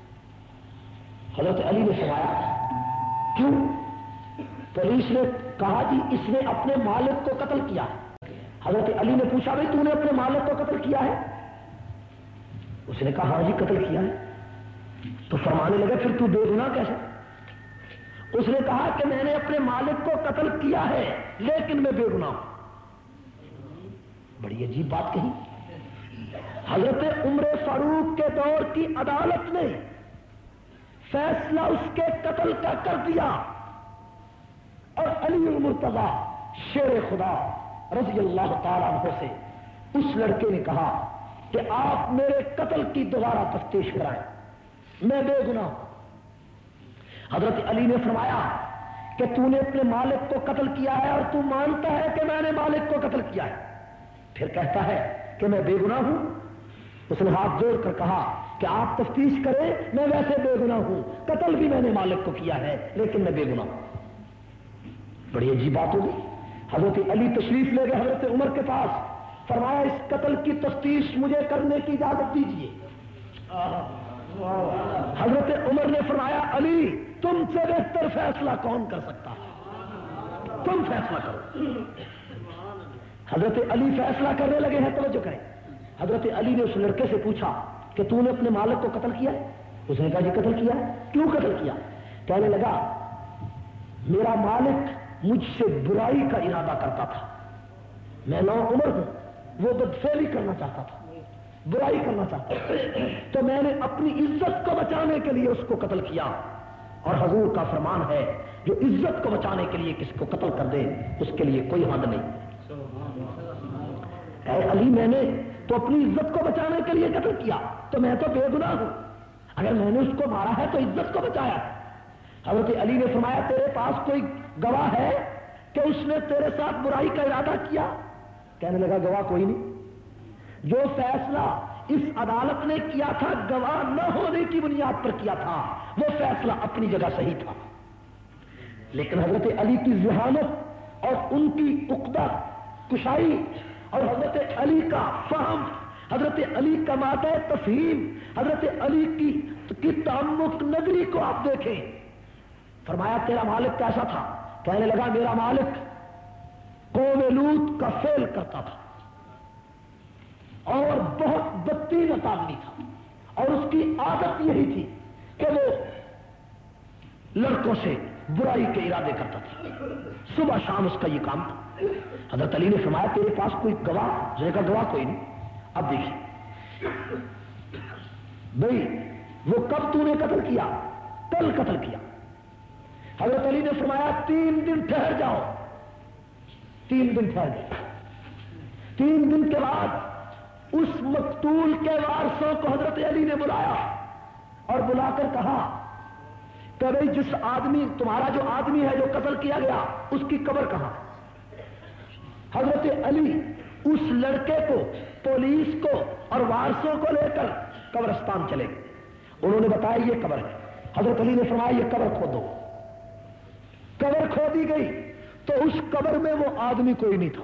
حضرت علی نے فرمایا کیوں؟ پولیس نے کہا جی اس نے اپنے مالک کو قتل کیا۔ حضرت علی نے پوچھا بھئی تو نے اپنے مالک کو قتل کیا ہے؟ اس نے کہا ہاں جی قتل کیا ہے۔ تو فرمانے لگے پھر تو بے گناہ کیسے؟ اس نے کہا کہ میں نے اپنے مالک کو قتل کیا ہے لیکن میں بے گناہ ہوں۔ بڑی عجیب بات کہی۔ حضرت عمر فاروق کے دور کی عدالت نے فیصلہ اس کے قتل کا کر دیا اور علی المرتضیٰ شیر خدا رضی اللہ تعالیٰ عنہ سے اس لڑکے نے کہا کہ آپ میرے قتل کی دوبارہ تفتیش کرائیں، میں بے گناہ ہوں۔ حضرت علی نے فرمایا کہ تو نے اپنے مالک کو قتل کیا ہے اور تو مانتا ہے کہ میں نے مالک کو قتل کیا ہے، پھر کہتا ہے کہ میں بے گناہ ہوں۔ اس نے ہاتھ جوڑ کر کہا کہ آپ تفتیش کریں، میں ویسے بے گناہ ہوں، قتل بھی میں نے مالک کو کیا ہے لیکن میں بے گناہ ہوں۔ بڑی عجیب بات ہوگی۔ حضرت علی تشریف لے گئے حضرت عمر کے پاس، فرمایا اس قتل کی تفتیش مجھے کرنے کی اجازت دیجیے۔ حضرت عمر نے فرمایا علی تم سے بہتر فیصلہ کون کر سکتا ہے، تم فیصلہ کرو۔ حضرت علی فیصلہ کرنے لگے ہیں، توجہ کریں۔ حضرت علی نے اس لڑکے سے پوچھا کہ تو نے اپنے مالک کو قتل کیا ہے؟ اس نے کہا جی قتل کیا ہے۔ کیوں قتل کیا؟ کہنے لگا میرا مالک مجھ سے برائی کا ارادہ کرتا تھا، میں نو عمر ہوں، وہ بدفعلی کرنا چاہتا تھا، برائی کرنا چاہتا تھا، تو میں نے اپنی عزت کو بچانے کے لیے اس کو قتل کیا۔ اور حضور کا فرمان ہے جو عزت کو بچانے کے لیے کسی کو قتل کر دے اس کے لیے کوئی حد نہیں۔ اے علی میں نے تو اپنی عزت کو بچانے کے لیے قتل کیا، تو میں تو بے گناہ ہوں، اگر میں نے اس کو مارا ہے تو عزت کو بچایا ہے۔ حضرت علی نے فرمایا تیرے پاس کوئی گواہ ہے کہ اس نے تیرے ساتھ برائی کا ارادہ کیا؟ کہنے لگا گواہ کوئی نہیں، جو فیصلہ اس عدالت نے کیا تھا گواہ نہ ہونے کی بنیاد پر کیا تھا، وہ فیصلہ اپنی جگہ صحیح تھا، لیکن حضرت علی کی ذہانت اور ان کی عقدہ کشائی اور حضرت علی کا فہم، حضرت علی کا مادہ تفہیم، حضرت علی کی کی تعمق نظری کو آپ دیکھیں۔ فرمایا تیرا مالک کیسا تھا؟ کہنے لگا میرا مالک قوم لوط کا فعل کرتا تھا اور بہت بدترین آدمی تھا، اور اس کی عادت یہی تھی کہ وہ لڑکوں سے برائی کے ارادے کرتا تھا، صبح شام اس کا یہ کام تھا۔ حضرت علی نے فرمایا تیرے پاس کوئی گواہ؟ جے کا گواہ کوئی نہیں۔ اب دیکھیے بھئی وہ کب تو نے قتل کیا؟ کل قتل کیا۔ حضرت علی نے فرمایا تین دن ٹھہر جاؤ۔ تین دن ٹھہر گئے۔ تین دن کے بعد اس مقتول کے وارثوں کو حضرت علی نے بلایا اور بلا کر کہا کہ بھئی جس آدمی تمہارا جو آدمی ہے جو قتل کیا گیا اس کی قبر کہاں؟ حضرت علی اس لڑکے کو، پولیس کو اور وارثوں کو لے کر قبرستان چلے گئے۔ انہوں نے بتایا یہ قبر ہے۔ حضرت علی نے فرمایا یہ قبر کھودو۔ قبر کھودی گئی تو اس قبر میں وہ آدمی کوئی نہیں تھا۔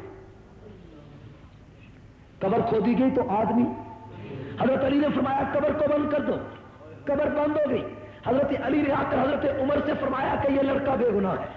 قبر کھودی گئی تو آدمی، حضرت علی نے فرمایا قبر کو بند کر دو۔ قبر بند ہو گئی۔ حضرت علی نے آ کر حضرت عمر سے فرمایا کہ یہ لڑکا بے گناہ ہے۔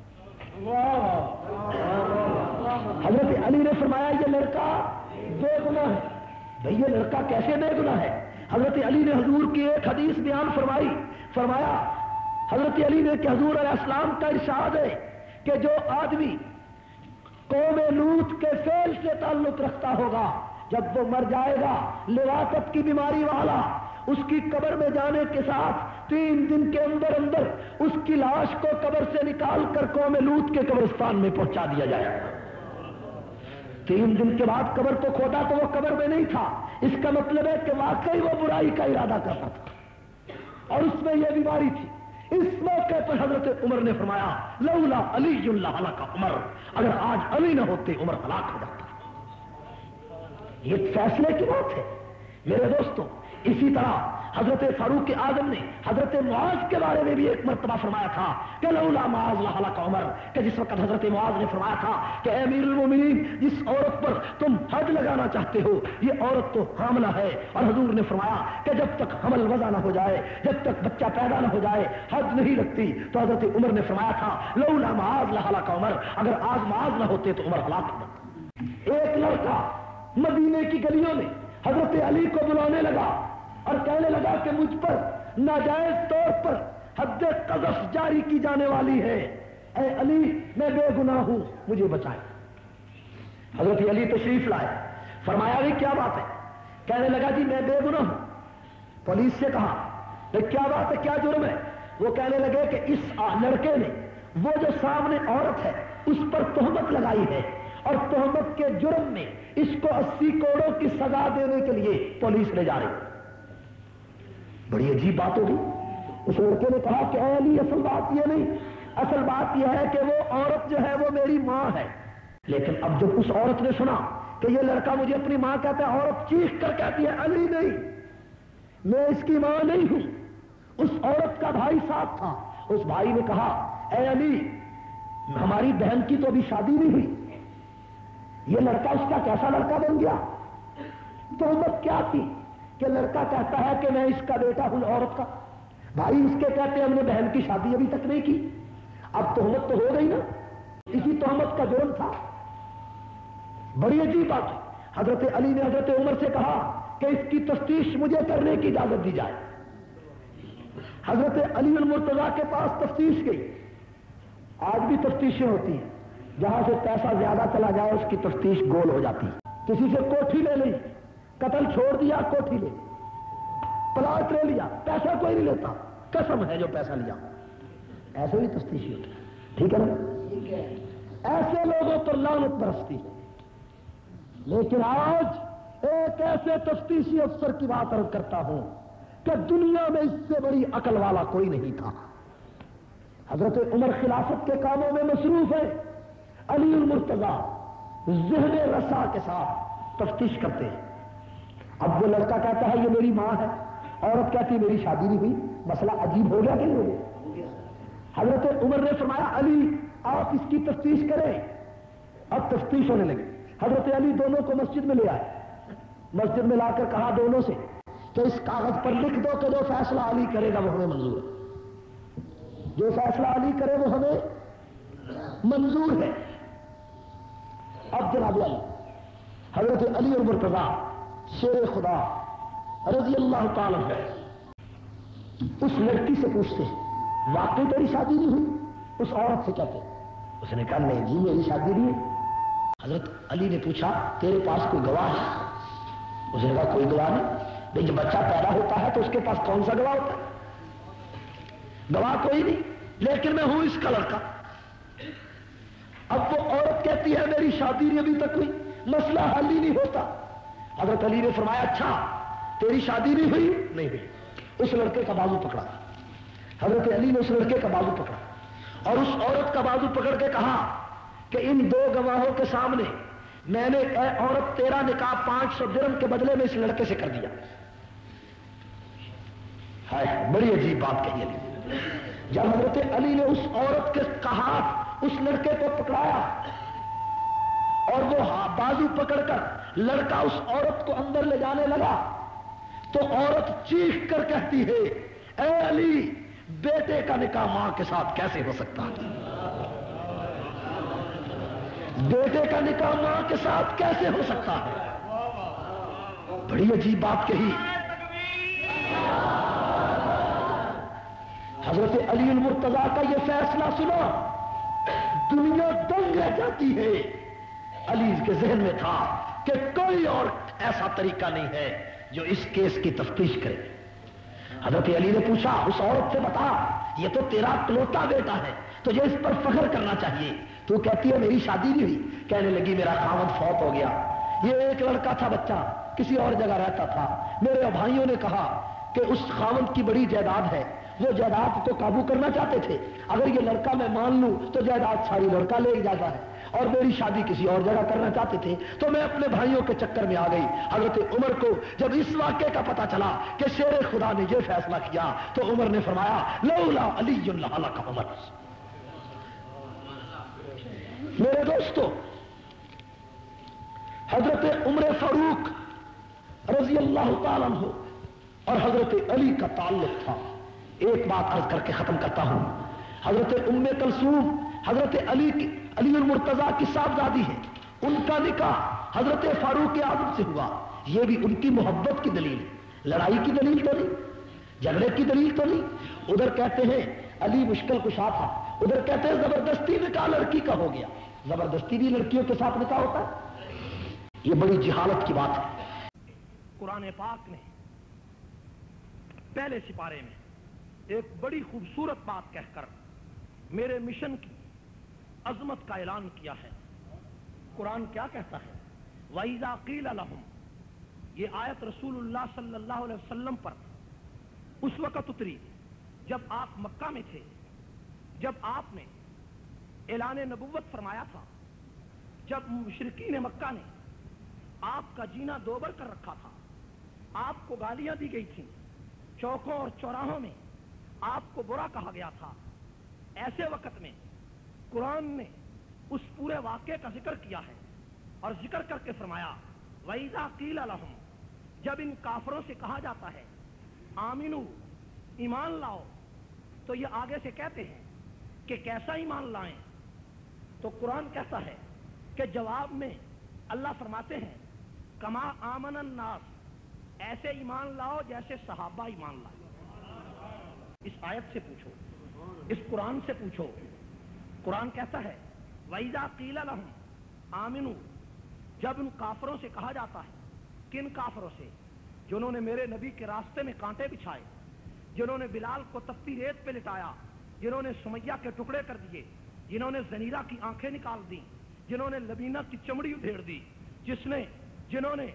حضرت علی نے فرمایا یہ لڑکا بے گناہ ہے۔ بھئی یہ لڑکا کیسے بے گناہ ہے؟ حضرت علی نے حضور کی ایک حدیث بیان فرمائی، فرمایا حضرت علی نے کہ حضور علیہ السلام کا ارشاد ہے کہ جو آدمی قوم لوط کے فعل سے تعلق رکھتا ہوگا. جب وہ مر جائے گا لواقت کی بیماری والا، اس کی قبر میں جانے کے ساتھ تین دن کے اندر اندر اس کی لاش کو قبر سے نکال کر قوم لوط کے قبرستان میں پہنچا دیا جائے گا. تین دن کے بعد قبر کو کھودا تو وہ قبر میں نہیں تھا. اس کا مطلب ہے کہ واقعی وہ برائی کا ارادہ کرتا تھا اور اس میں یہ بیماری تھی. اس موقع پر حضرت عمر نے فرمایا لولا علی اللہ کا عمر، اگر آج علی نہ ہوتے عمر ہلاک ہو جاتا. یہ فیصلے کی بات ہے میرے دوستوں. اسی طرح حضرت فاروق اعظم نے حضرت معاذ کے بارے میں بھی ایک مرتبہ فرمایا تھا کہ لولا معاذ لہلک عمر، کہ جس وقت حضرت معاذ نے فرمایا تھا کہ اے امیر المومنین، جس عورت پر تم حد لگانا چاہتے ہو یہ عورت تو حاملہ ہے، اور حضور نے فرمایا کہ جب تک حمل وضع نہ ہو جائے، جب تک بچہ پیدا نہ ہو جائے حد نہیں لگتی. تو حضرت عمر نے فرمایا تھا لولا معاذ لہلک عمر، اگر آج معاذ نہ ہوتے تو عمر ہلاک ہو جاتا. ایک لڑکا مدینے کی گلیوں میں حضرت علی کو بلانے لگا اور کہنے لگا کہ مجھ پر ناجائز طور پر حد قذف جاری کی جانے والی ہے، اے علی میں بے گناہ ہوں مجھے بچائیں. حضرت علی تشریف لائے، فرمایا بھی کیا بات ہے؟ کہنے لگا جی میں بے گناہ ہوں. پولیس سے کہا کہ کیا بات ہے، کیا جرم ہے؟ وہ کہنے لگے کہ اس لڑکے نے وہ جو سامنے عورت ہے اس پر تہمت لگائی ہے اور تہمت کے جرم میں اس کو اسی کوڑوں کی سزا دینے کے لیے پولیس لے جا رہی. بڑی عجیب بات ہوگی. اس لڑکے نے کہا کہ اے علی اصل بات یہ نہیں، اصل بات یہ ہے کہ وہ عورت جو ہے وہ میری ماں ہے. لیکن اب جب اس عورت نے سنا کہ یہ لڑکا مجھے اپنی ماں کہتا ہے، عورت چیخ کر کہتی ہے علی نہیں، میں اس کی ماں نہیں ہوں. اس عورت کا بھائی ساتھ تھا. اس بھائی نے کہا اے علی ہماری بہن کی تو ابھی شادی نہیں ہوئی، یہ لڑکا اس کا کیسا لڑکا بن گیا؟ تہمت کیا تھی کہ لڑکا کہتا ہے کہ میں اس کا بیٹا ہوں عورت کا، بھائی اس کے کہتے ہیں ہم نے بہن کی شادی ابھی تک نہیں کی. اب تہمت تو ہو گئی نا، اسی تہمت کا جرم تھا. بڑی عجیب بات ہے. حضرت علی نے حضرت عمر سے کہا کہ اس کی تفتیش مجھے کرنے کی اجازت دی جائے. حضرت علی المرتضیٰ کے پاس تفتیش گئی. آج بھی تفتیشیں ہوتی ہیں، جہاں سے پیسہ زیادہ چلا جائے اس کی تفتیش گول ہو جاتی ہے. کسی سے کوٹھی لے لی، قتل چھوڑ دیا، کوٹھی لے، پلاٹ لے لیا، پیسہ کوئی نہیں لیتا، قسم ہے جو پیسہ لیا. ایسے بھی تفتیشی ہوتی ہے. ٹھیک ہے نا؟ ایسے لوگوں پر لعنت برستی ہے. لیکن آج ایک ایسے تفتیشی افسر کی بات عرض کرتا ہوں کہ دنیا میں اس سے بڑی عقل والا کوئی نہیں تھا. حضرت عمر خلافت کے کاموں میں مصروف ہے، علی المرتضیٰ ذہن رسا کے ساتھ تفتیش کرتے ہیں. اب وہ لڑکا کہتا ہے یہ میری ماں ہے، عورت کہتی ہے میری شادی نہیں ہوئی. مسئلہ عجیب ہو گیا کہ نہیں ہو گیا؟ حضرت عمر نے فرمایا علی آپ اس کی تفتیش کریں. اب تفتیش ہونے لگی. حضرت علی دونوں کو مسجد میں لے آئے. مسجد میں لا کر کہا دونوں سے کہ اس کاغذ پر لکھ دو کہ جو فیصلہ علی کرے گا وہ ہمیں منظور ہے، جو فیصلہ علی کرے وہ ہمیں منظور ہے. اب جناب علی حضرت علی المرتضیٰ شیر خدا رضی اللہ تعالی ہے اس لڑکی سے پوچھتے ہیں واقعی تیری شادی نہیں ہوئی؟ اس عورت سے کہتے ہیں. اس نے کہا نہیں جی میری شادی نہیں ہے. حضرت علی نے پوچھا تیرے پاس کوئی گواہ ہے؟ اس نے کہا کوئی گواہ نہیں. بھئی جب بچہ پیدا ہوتا ہے تو اس کے پاس کون سا گواہ ہوتا ہے؟ گواہ کوئی نہیں، لیکن میں ہوں اس کا لڑکا. اب وہ عورت کہتی ہے میری شادی نہیں ابھی تک ہوئی، مسئلہ حل ہی نہیں ہوتا. حضرت علی نے فرمایا اچھا تیری شادی نہیں ہوئی؟ نہیں ہوئی. اس لڑکے کا بازو پکڑا. حضرت علی نے اس لڑکے کا بازو پکڑا اور اس عورت کا بازو پکڑ کے کہا کہ ان دو گواہوں کے سامنے میں نے اے عورت تیرا نکاح پانچ سو درہم کے بدلے میں اس لڑکے سے کر دیا. ہائے بڑی عجیب بات کہی علی. جب حضرت علی نے اس عورت کے ہاتھ اس لڑکے کو پکڑایا اور وہ بازو پکڑ کر لڑکا اس عورت کو اندر لے جانے لگا تو عورت چیخ کر کہتی ہے اے علی بیٹے کا نکاح ماں کے ساتھ کیسے ہو سکتا ہے؟ بیٹے کا نکاح ماں کے ساتھ کیسے ہو سکتا ہے؟ بڑی عجیب بات کہی. حضرت علی المرتضیٰ کا یہ فیصلہ سنا دنیا دنگ رہ جاتی ہے علی کے ذہن میں تھا کہ کوئی اور ایسا طریقہ نہیں ہے جو اس کیس کی تفتیش کرے۔ حضرت علی نے پوچھا اس عورت سے، بتا یہ تو تیرا کلوتا بیٹا ہے، تجھے اس پر فخر کرنا چاہیے، تو کہتی ہے میری شادی نہیں ہوئی۔ کہنے لگی میرا خاوند فوت ہو گیا، یہ ایک لڑکا تھا بچہ کسی اور جگہ رہتا تھا، میرے بھائیوں نے کہا کہ اس خاوند کی بڑی جائیداد ہے، وہ جائیداد کو قابو کرنا چاہتے تھے، اگر یہ لڑکا میں مان لوں تو جائیداد ساری لڑکا لے جاتا ہے، اور میری شادی کسی اور جگہ کرنا چاہتے تھے تو میں اپنے بھائیوں کے چکر میں آ گئی۔ حضرت عمر کو جب اس واقعے کا پتا چلا کہ شیر خدا نے یہ فیصلہ کیا تو عمر نے فرمایا لولا علی لہلک عمر۔ میرے دوستو، حضرت عمر فاروق رضی اللہ تعالیٰ عنہ اور حضرت علی کا تعلق تھا۔ ایک بات عرض کر کے ختم کرتا ہوں، حضرت ام کلثوم حضرت علی کی علی المرتضیٰ کی صاحبزادی ہے، ان کا نکاح حضرت فاروق اعظم سے ہوا، یہ بھی ان کی محبت کی دلیل ہے، لڑائی کی دلیل تو نہیں، جھگڑے کی دلیل تو نہیں۔ ادھر کہتے ہیں علی مشکل کشا تھا، ادھر کہتے ہیں زبردستی نکاح لڑکی کا ہو گیا۔ زبردستی بھی لڑکیوں کے ساتھ نکاح ہوتا ہے، یہ بڑی جہالت کی بات ہے۔ قرآن پاک نے پہلے سپارے میں ایک بڑی خوبصورت بات کہہ کر میرے مشن کی عظمت کا اعلان کیا ہے۔ قرآن کیا کہتا ہے؟ وَإِذَا قِيلَ لَهُمْ، یہ آیت رسول اللہ صلی اللہ علیہ وسلم پر اس وقت اتری جب آپ مکہ میں تھے، جب آپ نے اعلان نبوت فرمایا تھا، جب مشرکین مکہ نے آپ کا جینا دوبر کر رکھا تھا، آپ کو گالیاں دی گئی تھیں، چوکوں اور چوراہوں میں آپ کو برا کہا گیا تھا، ایسے وقت میں قرآن نے اس پورے واقعے کا ذکر کیا ہے اور ذکر کر کے فرمایا وَإِذَا قِيلَ لَهُمْ، جب ان کافروں سے کہا جاتا ہے آمینو، ایمان لاؤ، تو یہ آگے سے کہتے ہیں کہ کیسا ایمان لائیں؟ تو قرآن کہتا ہے کہ جواب میں اللہ فرماتے ہیں کما آمن الناس، ایسے ایمان لاؤ جیسے صحابہ ایمان لائے۔ اس آیت سے پوچھو، اس قرآن سے پوچھو، قرآن کہتا ہے وَإِذَا قِيلَ لَهُمْ آمِنُوا، جب ان کافروں سے کہا جاتا ہے، کن کافروں سے؟ جنہوں نے میرے نبی کے راستے میں کانٹے بچھائے، جنہوں نے بلال کو تپتی ریت پہ لٹایا، جنہوں نے سمیہ کے ٹکڑے کر دیے، جنہوں نے زنیرہ کی آنکھیں نکال دی، جنہوں نے لبینہ کی چمڑی ادھیڑ دی، جس نے جنہوں نے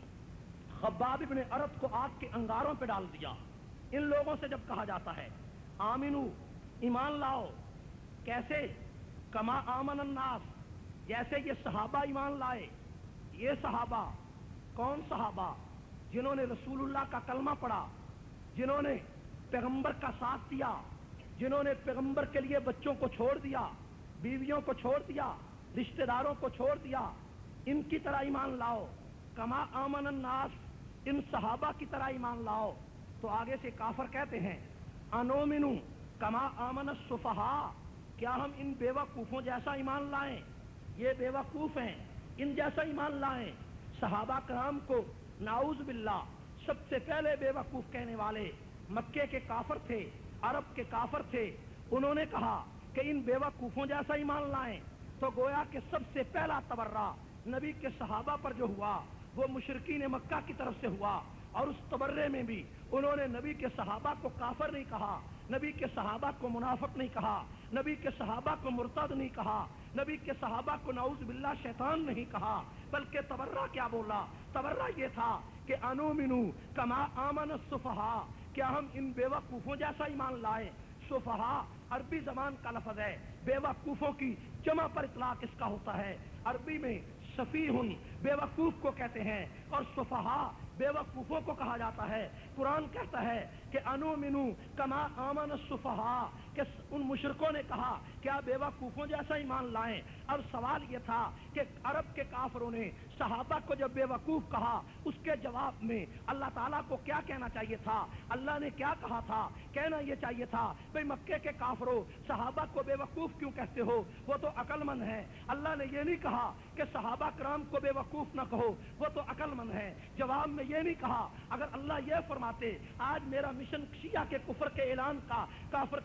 خباب ابن ارت کو آگ کے انگاروں پہ ڈال دیا، ان لوگوں سے جب کہا جاتا ہے آمینو، ایمان لاؤ، کیسے؟ کما آمن الناس، جیسے یہ صحابہ ایمان لائے۔ یہ صحابہ کون صحابہ؟ جنہوں نے رسول اللہ کا کلمہ پڑھا، جنہوں نے پیغمبر کا ساتھ دیا، جنہوں نے پیغمبر کے لیے بچوں کو چھوڑ دیا، بیویوں کو چھوڑ دیا، رشتہ داروں کو چھوڑ دیا، ان کی طرح ایمان لاؤ۔ کما آمن الناس، ان صحابہ کی طرح ایمان لاؤ۔ تو آگے سے کافر کہتے ہیں انومنو کما آمن السفہاء، کیا ہم ان بیوقوفوں جیسا ایمان لائیں؟ یہ بیوقوف ہیں، ان جیسا ایمان لائیں۔ صحابہ کرام کو نعوذ باللہ سب سے پہلے بیوقوف کہنے والے مکے کے کافر تھے، عرب کے کافر تھے، انہوں نے کہا کہ ان بیوقوفوں جیسا ایمان لائیں۔ تو گویا کہ سب سے پہلا تبرہ نبی کے صحابہ پر جو ہوا وہ مشرکین مکہ کی طرف سے ہوا، اور اس تبرے میں بھی انہوں نے نبی کے صحابہ کو کافر نہیں کہا، نبی کے صحابہ کو منافق نہیں کہا، نبی کے صحابہ کو مرتد نہیں کہا، نبی کے صحابہ کو نعوذ باللہ شیطان نہیں کہا، بلکہ تبرہ کیا بولا؟ تبرہ یہ تھا کہ انومنو کما آمن السفہاء، کیا ہم ان بیوقوفوں جیسا ایمان لائیں؟ سفہاء عربی زبان کا لفظ ہے، بیوقوفوں کی جمع پر اطلاق اس کا ہوتا ہے۔ عربی میں سفیہن بیوقوف کو کہتے ہیں اور سفہاء بیوقوفوں کو کہا جاتا ہے۔ قرآن کہتا ہے کہ انومنو کما آمن السفہاء، کہ ان مشرکوں نے کہا کیا بیوقوفوں جیسا ایمان لائیں۔ اب سوال یہ تھا کہ عرب کے کافروں نے صحابہ کو جب بیوقوف کہا، اس کے جواب میں اللہ تعالیٰ کو کیا کہنا چاہیے تھا؟ اللہ نے کیا کہا تھا؟ کہنا یہ چاہیے تھا بھئی مکے کے کافروں صحابہ کو بیوقوف کیوں کہتے ہو؟ وہ تو عقل مند ہے۔ اللہ نے یہ نہیں کہا کہ صحابہ کرام کو بیوقوف نہ کہو، وہ تو عقل مند ہے۔ جواب میں یہ نہیں کہا، اگر اللہ یہ فرماتے آج میرا مشن شیعہ کے کفر کے اعلان کا، کافر کافر کے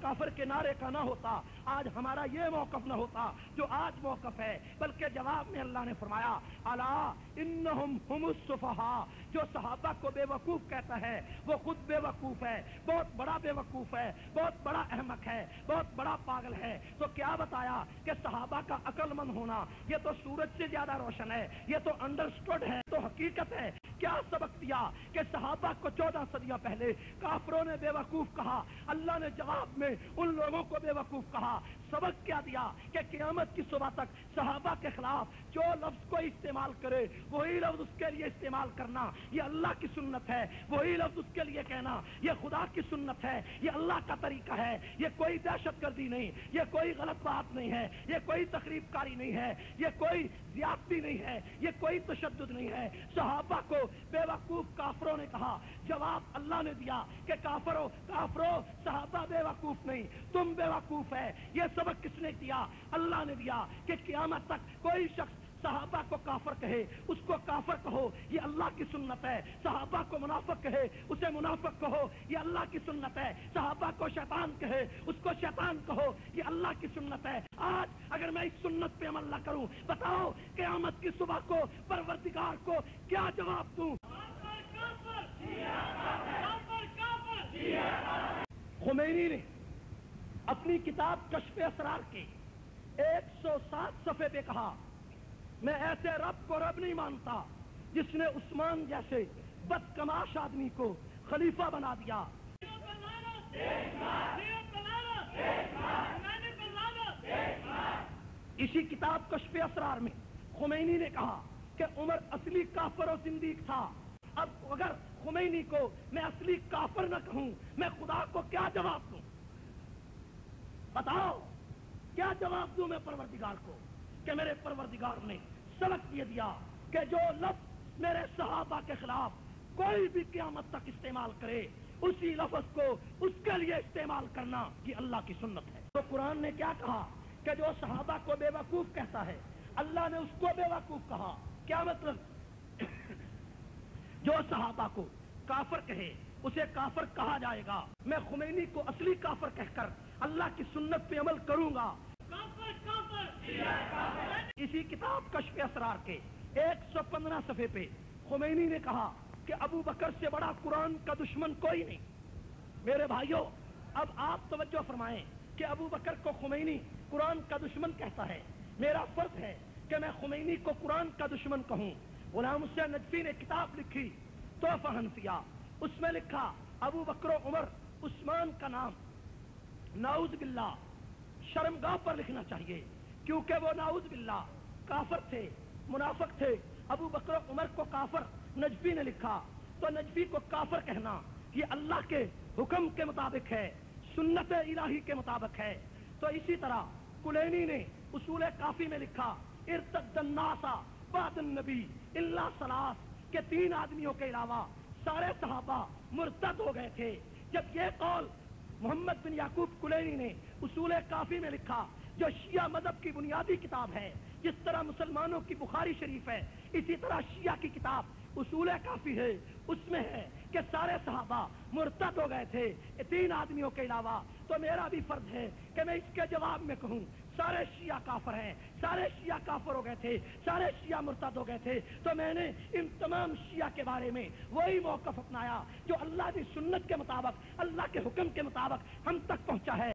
کے نعرے کا نہ ہوتا آج ہمارا یہ موقف نہ ہوتا جو آج موقف ہے، بلکہ جواب میں اللہ نے فرمایا الا انہم ہم السفہاء، جو صحابہ کو بے وقوف کہتا ہے وہ خود بے وقوف ہے، بہت بڑا بے وقوف ہے، بہت بڑا احمق ہے، بہت بڑا پاگل ہے۔ تو کیا بتایا کہ صحابہ کا عقل مند ہونا یہ تو سورج سے زیادہ روشن ہے، یہ تو انڈرسٹوڈ ہے، تو حقیقت ہے۔ کیا سبق دیا کہ صحابہ کو چودہ صدیاں پہلے کافروں نے بے وقوف کہا، اللہ نے جواب میں ان لوگوں کو بے وقوف کہا۔ سبق کیا دیا کہ قیامت کی صبح تک صحابہ کے خلاف جو لفظ کو استعمال کرے وہی لفظ اس کے لیے استعمال کرنا یہ اللہ کی سنت ہے، وہی لفظ اس کے لیے کہنا یہ خدا کی سنت ہے، یہ اللہ کا طریقہ ہے۔ یہ کوئی دہشت گردی نہیں، یہ کوئی غلط بات نہیں ہے، یہ کوئی تخریب کاری نہیں ہے، یہ کوئی زیادتی نہیں ہے، یہ کوئی تشدد نہیں ہے۔ صحابہ کو بے وقوف کافروں نے کہا، جواب اللہ نے دیا کہ کافروں کافروں صحابہ بے وقوف نہیں، تم بے وقوف ہے۔ یہ سبق کس نے دیا؟ اللہ نے دیا کہ قیامت تک کوئی شخص صحابہ کو کافر کہے اس کو کافر کہو، یہ اللہ کی سنت ہے۔ صحابہ کو منافق کہے اسے منافق کہو، یہ اللہ کی سنت ہے۔ صحابہ کو شیطان کہے اس کو شیطان کہو، یہ اللہ کی سنت ہے۔ آج اگر میں اس سنت پہ عمل نہ کروں، بتاؤ قیامت کی صبح کو پروردگار کو کیا جواب دوں؟ خمینی نے اپنی کتاب کشف اسرار کے ایک سو سات صفحے پہ کہا، میں ایسے رب کو رب نہیں مانتا جس نے عثمان جیسے بدکماش آدمی کو خلیفہ بنا دیا۔ اسی کتاب کشف اسرار میں خمینی نے کہا کہ عمر اصلی کافر و زندیق تھا۔ اب اگر خمینی کو میں اصلی کافر نہ کہوں میں خدا کو کیا جواب دوں؟ بتاؤ کیا جواب دوں میں پروردگار کو کہ میرے پروردگار نے سبق یہ دیا کہ جو لفظ میرے صحابہ کے خلاف کوئی بھی قیامت تک استعمال کرے اسی لفظ کو اس کے لیے استعمال کرنا یہ اللہ کی سنت ہے۔ تو قرآن نے کیا کہا کہ جو صحابہ کو بے وقوف کہتا ہے اللہ نے اس کو بے وقوف کہا۔ کیا مطلب؟ جو صحابہ کو کافر کہے اسے کافر کہا جائے گا۔ میں خمینی کو اصلی کافر کہہ کر اللہ کی سنت پہ عمل کروں گا۔ اسی کتاب کشف اسرار کے ایک سو پندرہ صفحے پہ خمینی نے کہا کہ ابو بکر سے بڑا قرآن کا دشمن کوئی نہیں۔ میرے بھائیوں اب آپ توجہ فرمائیں کہ ابو بکر کو خمینی قرآن کا دشمن کہتا ہے، میرا فرض ہے کہ میں خمینی کو قرآن کا دشمن کہوں۔ غلام حسین نجفی نے کتاب لکھی تحفہ حنفیہ، اس میں لکھا ابو بکر و عمر عثمان کا نام نعوذ باللہ شرمگاہ پر لکھنا چاہیے، کیونکہ وہ نعوذ باللہ کافر تھے، منافق تھے۔ ابو بکر و عمر کو کافر نجفی نے لکھا، تو نجفی کو کافر کہنا یہ اللہ کے حکم کے مطابق ہے، سنت الہی کے مطابق ہے۔ تو اسی طرح کلینی نے اصول کافی میں لکھا ارتد الناس بعد النبی الا ثلاث، کہ تین آدمیوں کے علاوہ سارے صحابہ مرتد ہو گئے تھے۔ جب یہ قول محمد بن یعقوب کلینی نے اصول کافی میں لکھا جو شیعہ مذہب کی بنیادی کتاب ہے، جس طرح مسلمانوں کی بخاری شریف ہے اسی طرح شیعہ کی کتاب اصول کافی ہے، اس میں ہے کہ سارے صحابہ مرتد ہو گئے تھے تین آدمیوں کے علاوہ۔ تو میرا بھی فرض ہے کہ میں اس کے جواب میں کہوں سارے شیعہ کافر ہیں، سارے شیعہ کافر ہو گئے تھے، سارے شیعہ مرتد ہو گئے تھے۔ تو میں نے ان تمام شیعہ کے بارے میں وہی موقف اپنایا جو اللہ کی سنت کے مطابق، اللہ کے حکم کے مطابق ہم تک پہنچا ہے۔